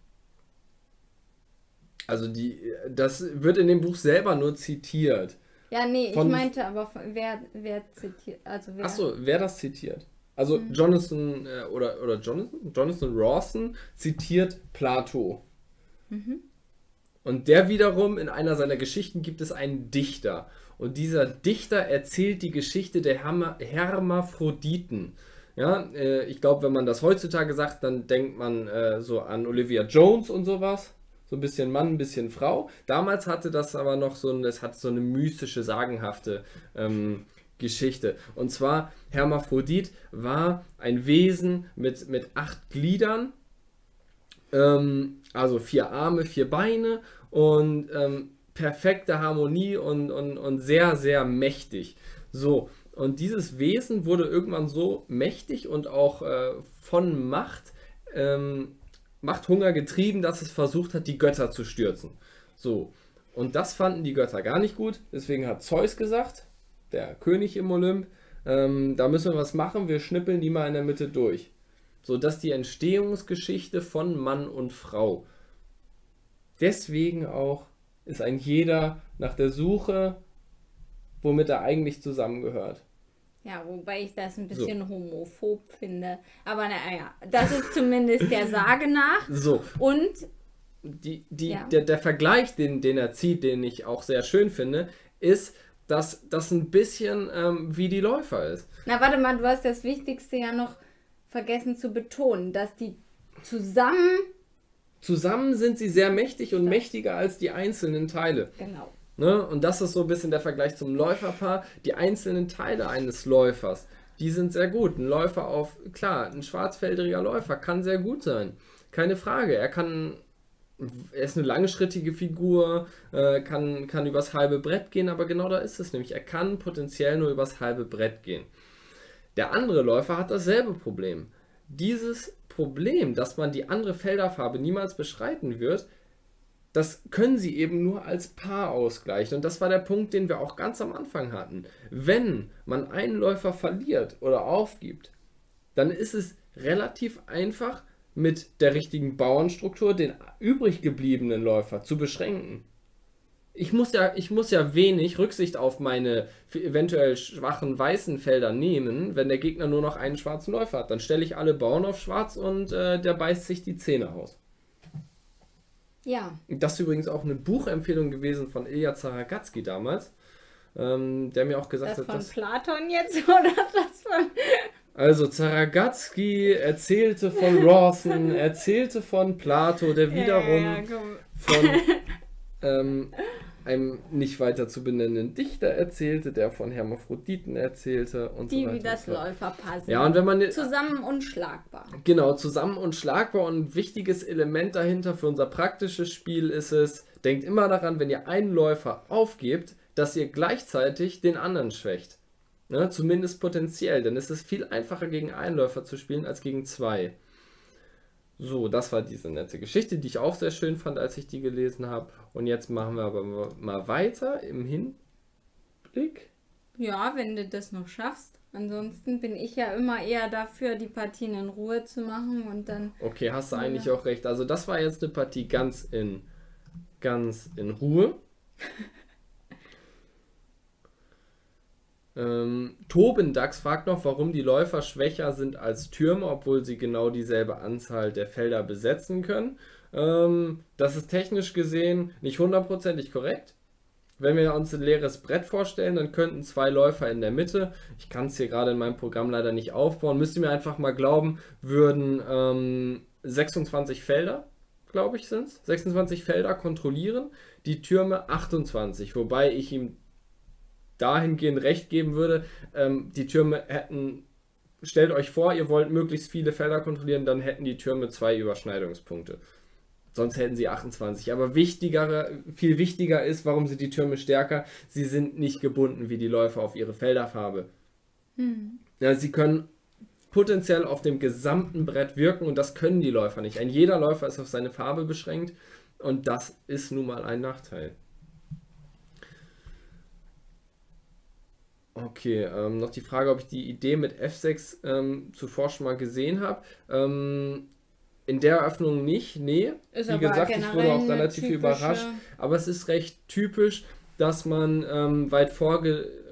Also das wird in dem Buch selber nur zitiert. Ja, nee, ich meinte aber, wer zitiert, also wer... Achso, wer das zitiert? Also Jonathan Rawson zitiert Plato. Und der wiederum, in einer seiner Geschichten gibt es einen Dichter. Und dieser Dichter erzählt die Geschichte der Hermaphroditen. Ja, ich glaube, wenn man das heutzutage sagt, dann denkt man so an Olivia Jones und sowas. So ein bisschen Mann, ein bisschen Frau. Damals hatte das aber noch das hat so eine mystische, sagenhafte Geschichte. Und zwar, Hermaphrodit war ein Wesen mit 8 Gliedern. Also 4 Arme, 4 Beine und perfekte Harmonie und sehr, sehr mächtig. So, und dieses Wesen wurde irgendwann so mächtig und auch von Machthunger getrieben, dass es versucht hat, die Götter zu stürzen. So, und das fanden die Götter gar nicht gut. Deswegen hat Zeus gesagt, der König im Olymp, da müssen wir was machen, wir schnippeln die mal in der Mitte durch. So, dass die Entstehungsgeschichte von Mann und Frau. Deswegen auch ist ein jeder nach der Suche, womit er eigentlich zusammengehört. Ja, wobei ich das ein bisschen homophob finde. Aber naja, das ist zumindest der Sage nach. So. Und der Vergleich, den er zieht, den ich auch sehr schön finde, ist, dass das ein bisschen wie die Läufer ist. Na, warte mal, du hast das Wichtigste ja noch vergessen zu betonen, dass die zusammen sind sie sehr mächtig und mächtiger als die einzelnen Teile. Genau. Ne? Und das ist so ein bisschen der Vergleich zum Läuferpaar. Die einzelnen Teile eines Läufers, die sind sehr gut. Ein Läufer ein schwarzfeldriger Läufer kann sehr gut sein. Keine Frage. Er ist eine langschrittige Figur, kann übers halbe Brett gehen, aber genau da ist es nämlich. Er kann potenziell nur übers halbe Brett gehen. Der andere Läufer hat dasselbe Problem. Dieses Problem, dass man die andere Felderfarbe niemals beschreiten wird, das können sie eben nur als Paar ausgleichen. Und das war der Punkt, den wir auch ganz am Anfang hatten. Wenn man einen Läufer verliert oder aufgibt, dann ist es relativ einfach, mit der richtigen Bauernstruktur den übrig gebliebenen Läufer zu beschränken. Ich muss ja wenig Rücksicht auf meine eventuell schwachen weißen Felder nehmen, wenn der Gegner nur noch einen schwarzen Läufer hat. Dann stelle ich alle Bauern auf schwarz und der beißt sich die Zähne aus. Ja. Das ist übrigens auch eine Buchempfehlung gewesen von Ilya Zaragatzky damals, der mir auch gesagt hat, das von Platon jetzt oder das von... Also Zaragatzky erzählte von Rawson, erzählte von Plato, der wiederum von einem nicht weiter zu benennenden Dichter erzählte, der von Hermaphroditen erzählte und die so weiter. Wie das Läuferpaar sind. Ja, und wenn man zusammen unschlagbar. Genau, zusammen unschlagbar, und ein wichtiges Element dahinter für unser praktisches Spiel ist es, denkt immer daran, wenn ihr einen Läufer aufgebt, dass ihr gleichzeitig den anderen schwächt. Ne, zumindest potenziell, denn es ist viel einfacher gegen einen Läufer zu spielen als gegen 2. So, das war diese nette Geschichte, die ich auch sehr schön fand, als ich die gelesen habe. Und jetzt machen wir aber mal weiter im Hinblick. Ja, wenn du das noch schaffst. Ansonsten bin ich ja immer eher dafür, die Partien in Ruhe zu machen und dann... Okay, hast du eigentlich auch recht. Also das war jetzt eine Partie ganz in Ruhe. Tobendax fragt noch, warum die Läufer schwächer sind als Türme, obwohl sie genau dieselbe Anzahl der Felder besetzen können. Das ist technisch gesehen nicht hundertprozentig korrekt. Wenn wir uns ein leeres Brett vorstellen, dann könnten 2 Läufer in der Mitte, ich kann es hier gerade in meinem Programm leider nicht aufbauen, müsst ihr mir einfach mal glauben, würden 26 Felder, glaube ich sind es, 26 Felder kontrollieren, die Türme 28, wobei ich ihm dahingehend recht geben würde, die Türme hätten, stellt euch vor, ihr wollt möglichst viele Felder kontrollieren, dann hätten die Türme 2 Überschneidungspunkte. Sonst hätten sie 28. Aber viel wichtiger ist, warum sind die Türme stärker? Sie sind nicht gebunden wie die Läufer auf ihre Felderfarbe. Ja, sie können potenziell auf dem gesamten Brett wirken und das können die Läufer nicht. Ein jeder Läufer ist auf seine Farbe beschränkt und das ist nun mal ein Nachteil. Okay, noch die Frage, ob ich die Idee mit F6 zuvor schon mal gesehen habe. In der Eröffnung nicht, nee. Wie gesagt, ich wurde auch relativ überrascht. Aber es ist recht typisch, dass man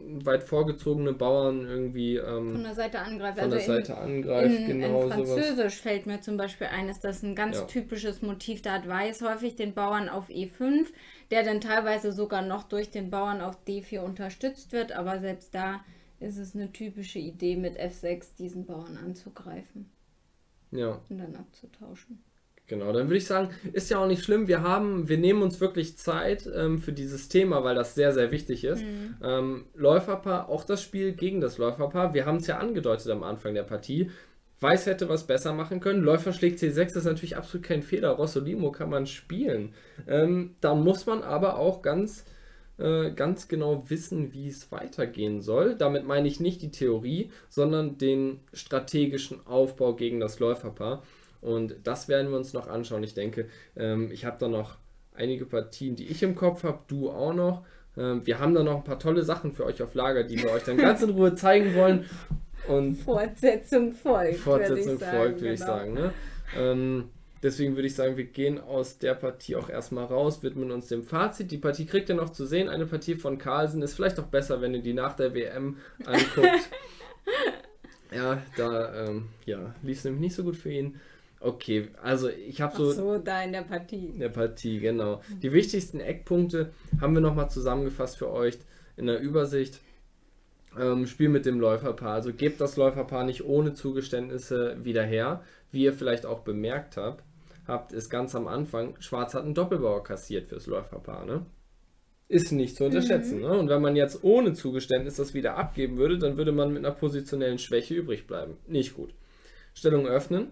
weit vorgezogene Bauern irgendwie von der Seite angreift. von der Seite angreift, genau in Französisch sowas. fällt mir zum Beispiel ein, ist das ein ganz Ja. typisches Motiv. Da hat Weiß häufig den Bauern auf E5, der dann teilweise sogar noch durch den Bauern auf D4 unterstützt wird, aber selbst da ist es eine typische Idee, mit F6 diesen Bauern anzugreifen Ja. und dann abzutauschen. Genau, dann würde ich sagen, ist ja auch nicht schlimm. Wir nehmen uns wirklich Zeit für dieses Thema, weil das sehr, sehr wichtig ist. Läuferpaar, auch das Spiel gegen das Läuferpaar. Wir haben es ja angedeutet am Anfang der Partie. Weiß hätte was besser machen können. Läufer schlägt C6 ist natürlich absolut kein Fehler. Rossolimo kann man spielen. Da muss man aber auch ganz genau wissen, wie es weitergehen soll. Damit meine ich nicht die Theorie, sondern den strategischen Aufbau gegen das Läuferpaar. Und das werden wir uns noch anschauen. Ich denke, ich habe da noch einige Partien, die ich im Kopf habe, du auch noch. Wir haben da noch ein paar tolle Sachen für euch auf Lager, die wir euch dann ganz in Ruhe zeigen wollen. Und Fortsetzung folgt, würde ich sagen. Ne? Deswegen würde ich sagen, wir gehen aus der Partie auch erstmal raus, widmen uns dem Fazit. Die Partie kriegt ihr noch zu sehen. Eine Partie von Carlsen ist vielleicht auch besser, wenn ihr die nach der WM anguckt. Ja, da lief es nämlich nicht so gut für ihn. Okay, also ich habe so... da in der Partie. In der Partie, genau. Die wichtigsten Eckpunkte haben wir nochmal zusammengefasst für euch in der Übersicht. Spiel mit dem Läuferpaar. Also gebt das Läuferpaar nicht ohne Zugeständnisse wieder her. Wie ihr vielleicht auch bemerkt habt, ist ganz am Anfang, Schwarz hat einen Doppelbauer kassiert fürs Läuferpaar, ne? Ist nicht zu unterschätzen, ne? Und wenn man jetzt ohne Zugeständnis das wieder abgeben würde, dann würde man mit einer positionellen Schwäche übrig bleiben. Nicht gut. Stellung öffnen,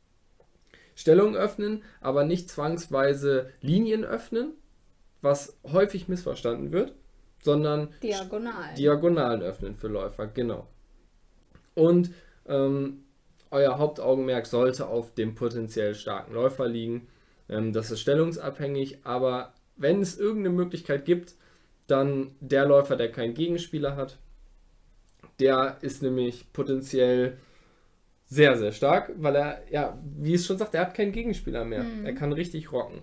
aber nicht zwangsweise Linien öffnen, was häufig missverstanden wird, sondern Diagonalen öffnen für Läufer, genau. Und euer Hauptaugenmerk sollte auf dem potenziell starken Läufer liegen. Das ist stellungsabhängig, aber wenn es irgendeine Möglichkeit gibt, dann der Läufer, der keinen Gegenspieler hat, der ist nämlich potenziell sehr, sehr stark, weil er, ja, wie es schon sagt, er hat keinen Gegenspieler mehr. Er kann richtig rocken.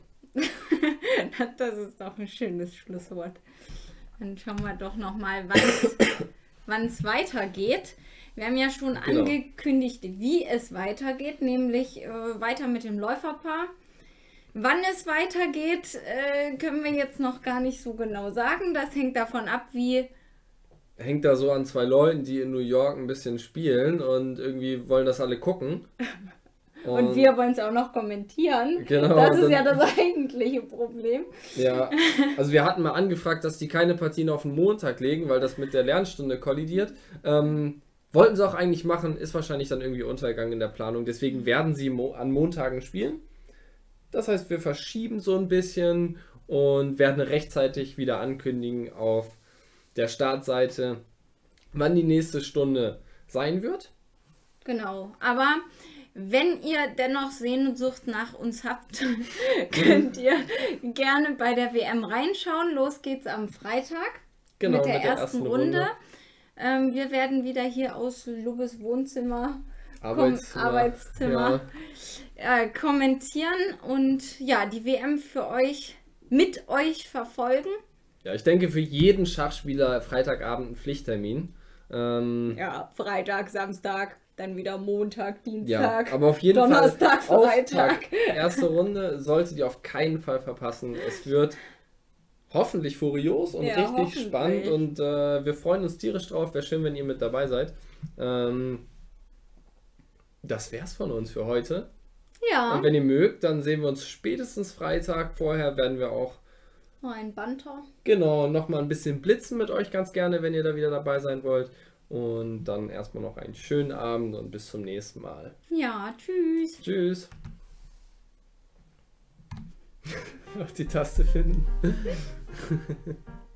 Das ist doch ein schönes Schlusswort. Dann schauen wir doch nochmal, wann es weitergeht. Wir haben ja schon angekündigt, wie es weitergeht, nämlich weiter mit dem Läuferpaar. Wann es weitergeht, können wir jetzt noch gar nicht so genau sagen. Das hängt davon ab, wie... Hängt da so an zwei Leuten, die in New York ein bisschen spielen und irgendwie wollen das alle gucken. Und wir wollen es auch noch kommentieren. Genau, das ist ja das eigentliche Problem. Ja, also wir hatten mal angefragt, dass die keine Partien auf den Montag legen, weil das mit der Lernstunde kollidiert. Wollten sie auch eigentlich machen, ist wahrscheinlich dann irgendwie Untergang in der Planung. Deswegen werden sie an Montagen spielen. Das heißt, wir verschieben so ein bisschen und werden rechtzeitig wieder ankündigen auf der Startseite, wann die nächste Stunde sein wird. Genau, aber wenn ihr dennoch Sehnsucht nach uns habt, könnt ihr gerne bei der WM reinschauen. Los geht's am Freitag mit der ersten Runde. Wir werden wieder hier aus Lubbes Wohnzimmer, Arbeitszimmer kommentieren und ja, die WM für euch, mit euch verfolgen. Ja, ich denke für jeden Schachspieler Freitagabend ein Pflichttermin. Freitag, Samstag, dann wieder Montag, Dienstag, ja, aber auf jeden Donnerstag, Fall Freitag. Erste Runde solltet ihr auf keinen Fall verpassen. Es wird hoffentlich furios und richtig spannend und wir freuen uns tierisch drauf. Wäre schön, wenn ihr mit dabei seid. Das wär's von uns für heute. Ja. Und wenn ihr mögt, dann sehen wir uns spätestens Freitag. Vorher werden wir auch ein Banter. Genau, nochmal ein bisschen blitzen mit euch ganz gerne, wenn ihr da wieder dabei sein wollt. Und dann erstmal noch einen schönen Abend und bis zum nächsten Mal. Ja, tschüss. Tschüss. Noch die Taste finden.